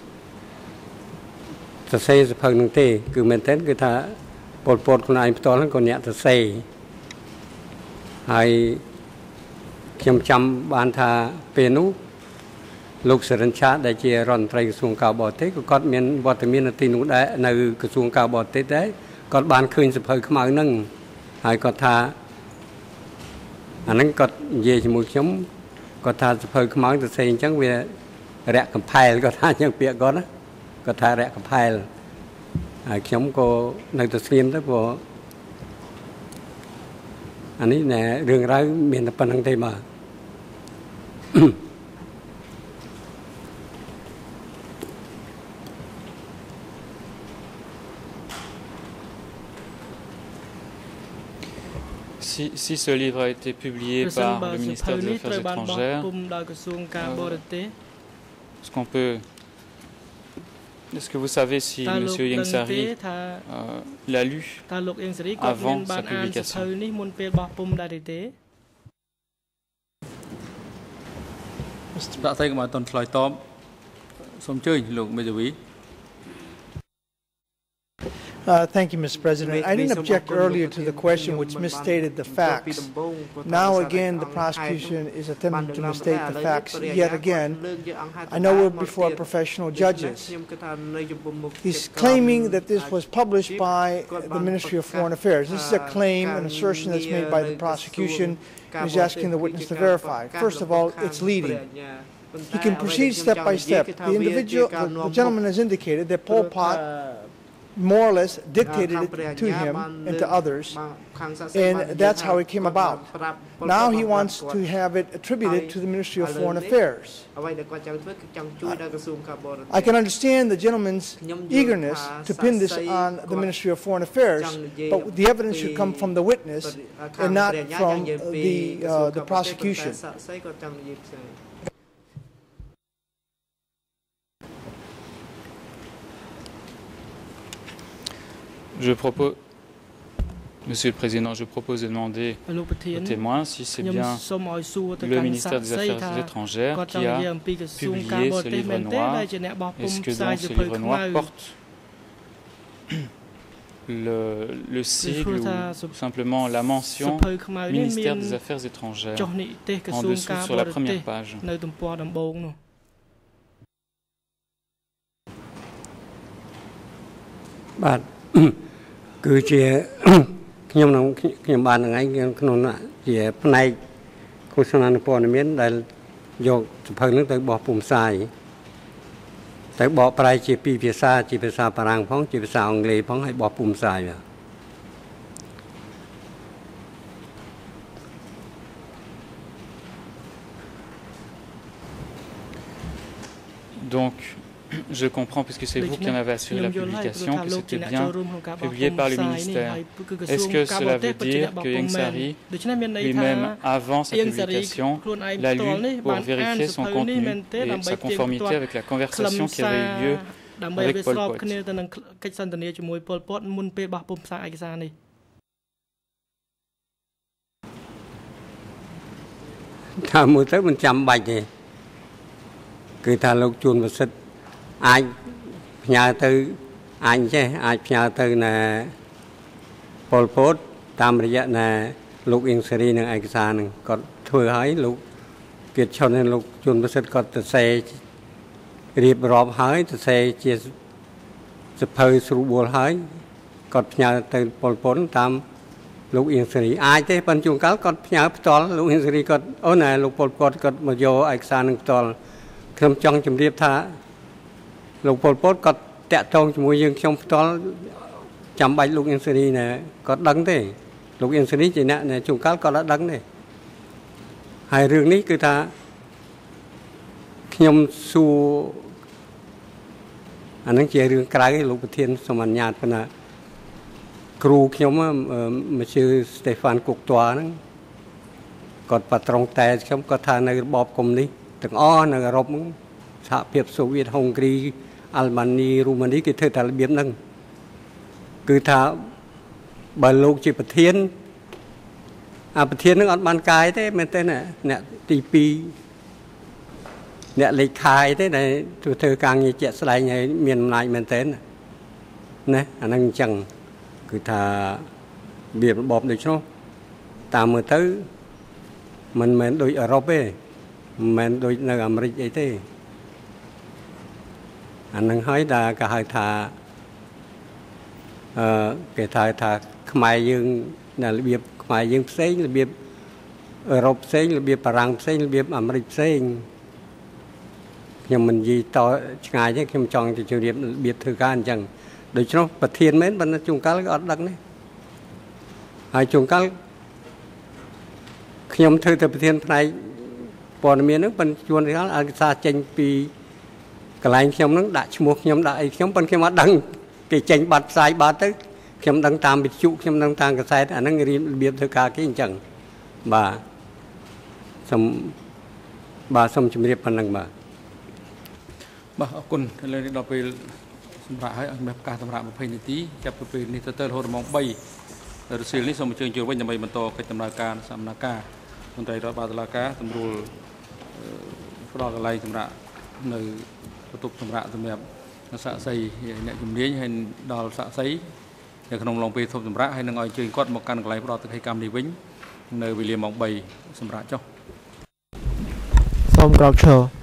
จะเซ่สภาพหนึ่งเตะคือเมนเทนคือถ้าปลดคนไอ้ตอนนั้นก่อนเนี่ยจะเซ่ให้เขียมจำบานทาเปนุลูกเสด็จชาได้เจริญไตรกระทรวงกาบอเตก็เมียนวัดเมียนตีนุได้ในกระทรวงกาบอเตได้ก็บานคืนสะเพยขมาหนึ่งให้ก็ทาอันนั้นก็เยี่ยมมุขยมก็ทาสะเพยขมาจะเสียงจังเวแรกกับไพ่ก็ทายังเปียกก่อนนะก็ทาแรกกับไพ่ขยมก็ในตัวเสียมได้พออันนี้เนี่ยเรื่องร้ายเมียนปนังเทมา Si ce livre a été publié par le ministère des Affaires étrangères, est-ce que vous savez si M. Yengsari l'a lu avant sa publication? Thank you, Mr. President. I didn't object earlier to the question which misstated the facts. Now again, the prosecution is attempting to misstate the facts yet again. I know we're before professional judges. He's claiming that this was published by the Ministry of Foreign Affairs. This is a claim, an assertion that's made by the prosecution. He's asking the witness to verify. First of all, it's leading. He can proceed step by step. The gentleman has indicated that Pol Pot more or less dictated it to him and to others, and that's how it came about. Now he wants to have it attributed to the Ministry of Foreign Affairs. I can understand the gentleman's eagerness to pin this on the Ministry of Foreign Affairs, but the evidence should come from the witness and not from the prosecution. Monsieur le Président, je propose de demander aux témoins si c'est bien le ministère des Affaires étrangères qui a publié ce livre noir. Est-ce que dans ce livre noir porte le sigle ou simplement la mention ministère des Affaires étrangères en dessous sur la première page? ខ្ញុំបានថ្ងៃក្នុងជាផ្នែកឃោសនានុព័ត៌មានដែលយកសភៅនឹងទៅបោះពុម្ពផ្សាយតែបកប្រែជាពីរភាសាជាភាសាបារាំងផងជាភាសាអង់គ្លេសផងហើយបោះពុម្ពផ្សាយ Donc, je comprends, puisque c'est vous qui en avez assuré la publication, que c'était bien publié par le ministère. Est-ce que cela veut dire que Ieng Sary, lui-même, avant sa publication, l'a lu pour vérifier son contenu et sa conformité avec la conversation qui avait eu lieu avec Pol Pot? ថាមើលទៅមិនចាំបាច់ទេគឺថាលោកជួនប្រសិទ្ធអាចផ្ញើទៅអាចចេះអាចផ្ញើទៅណាប៉ុលពតតាមរយៈណាលោកអ៊ីងសេរីនឹងឯកសារនឹងគាត់ធ្វើឲ្យលោកគៀតឈុននិងលោកជួនប្រសិទ្ធគាត់ទៅសេរៀបរាប់ហើយទៅសេជាសភៅស្រួលបួលហើយគាត់ផ្ញើទៅប៉ុលពតតាមលោកអ៊ីងសេរីអាចទេប៉ុន្តែជួនកាលគាត់ផ្ញើផ្ទាល់លោកអ៊ីងសេរីគាត់អូនណាលោកប៉ុលពតគាត់មកយកឯកសារនឹងផ្ទាល់ខ្ញុំចង់ជម្រាបថាលោកប៉ុលពតគាត់តាក់ទងជាមួយយើងខ្ញុំផ្ទាល់ចាំបាច់លោកអ៊ីងសេរីណាគាត់ដឹងទេលោកអ៊ីងសេរីជាអ្នកជួនកាលគាត់អត់ដឹងទេហើយរឿងនេះគឺថាខ្ញុំសួរអានឹងជារឿងក្រៅលោកប្រធានសូមអនុញ្ញាតប៉ុន្តែគ្រូខ្ញុំmonsieur Stéphane Courtois ហ្នឹងគាត់ប៉ាត្រង់តែខ្ញុំគាត់ថានៅរបបកុម្មុយនីសទាំងអស់នៅអឺរ៉ុបហ្នឹងសហភាពសូវៀតហុងគ្រីអាល់ម៉ានីរូម៉ានីគេធ្វើតែរបៀបហ្នឹងគឺថាបើលោកជាប្រធានអាប្រធានហ្នឹងអត់បានកាយទេមែនទេណាអ្នកទី2អ្នកលេខខាយទេដែលធ្វើការងារជាក់ស្ដែងហើយមានអំណាចមែនទេណាអាហ្នឹងអញ្ចឹងគឺថារបៀបរបបដូចនោះតាមមើលទៅមិនមែនដូចអឺរ៉ុបទេមិនមែនដូចនៅអាមេរិកអីទេអានឹងហើយដែលគេហៅថាគេថាខ្មែរយើងនៅរបៀបខ្មែរយើងផ្សេងរបៀបអឺរ៉ុបផ្សេងរបៀបបារាំងផ្សេងរបៀបអាមេរិកផ្សេងខ្ញុំមិននិយាយតឆ្ងាយទេខ្ញុំចង់ទៅជម្រាបរបៀបធ្វើការអញ្ចឹងដូច្នោះប្រធានមែនប៉ុន្តែជួនកាលក៏អត់ដឹងដែរហើយជួនកាលខ្ញុំធ្វើទៅប្រធានផ្នែកព័ត៌មានហ្នឹងប៉ុន្តែជួនកាលឯកសារចេញពីកន្លែងខ្ញុំហ្នឹងដាក់ឈ្មោះខ្ញុំដាក់អីខ្ញុំប៉ុន្តែខ្ញុំអត់ដឹងគេចេញបាត់ផ្សាយបាត់ទៅខ្ញុំដឹងតាមវិទ្យុខ្ញុំដឹងតាមកសែតអាហ្នឹងរៀនរបៀបធ្វើការគេអញ្ចឹងបាទសូមជម្រាបប៉ុណ្្នឹងបាទបាទអរគុណឥឡូវនេះដល់ពេលសម្រាប់ឲ្យមានប្រកាសសម្រាប់20នាទីចាប់ពីពេលនេះទៅរហូតដល់ម៉ោង3រសៀលនេះសូមអញ្ជើញចូលវិញដើម្បីបន្តកិច្ចដំណើរការសកម្មភាពមន្ត្រីរដ្ឋបាលតុលាការសម្រួលផ្ដល់កន្លែងសម្រាប់នៅបន្ទប់សម្រាប់សម្រាប់សាកសីអ្នកជំនាញហើយដល់សាកសីនៅក្នុងឡងពេលធប់សម្រាប់ហើយនឹងឲ្យជួយគាត់មកកាន់កន្លែងផ្ដល់ទឹកឲ្យកម្មនេះវិញនៅវេលាម៉ោង 3 សម្រាប់ចុះសូមក្រោកឈរ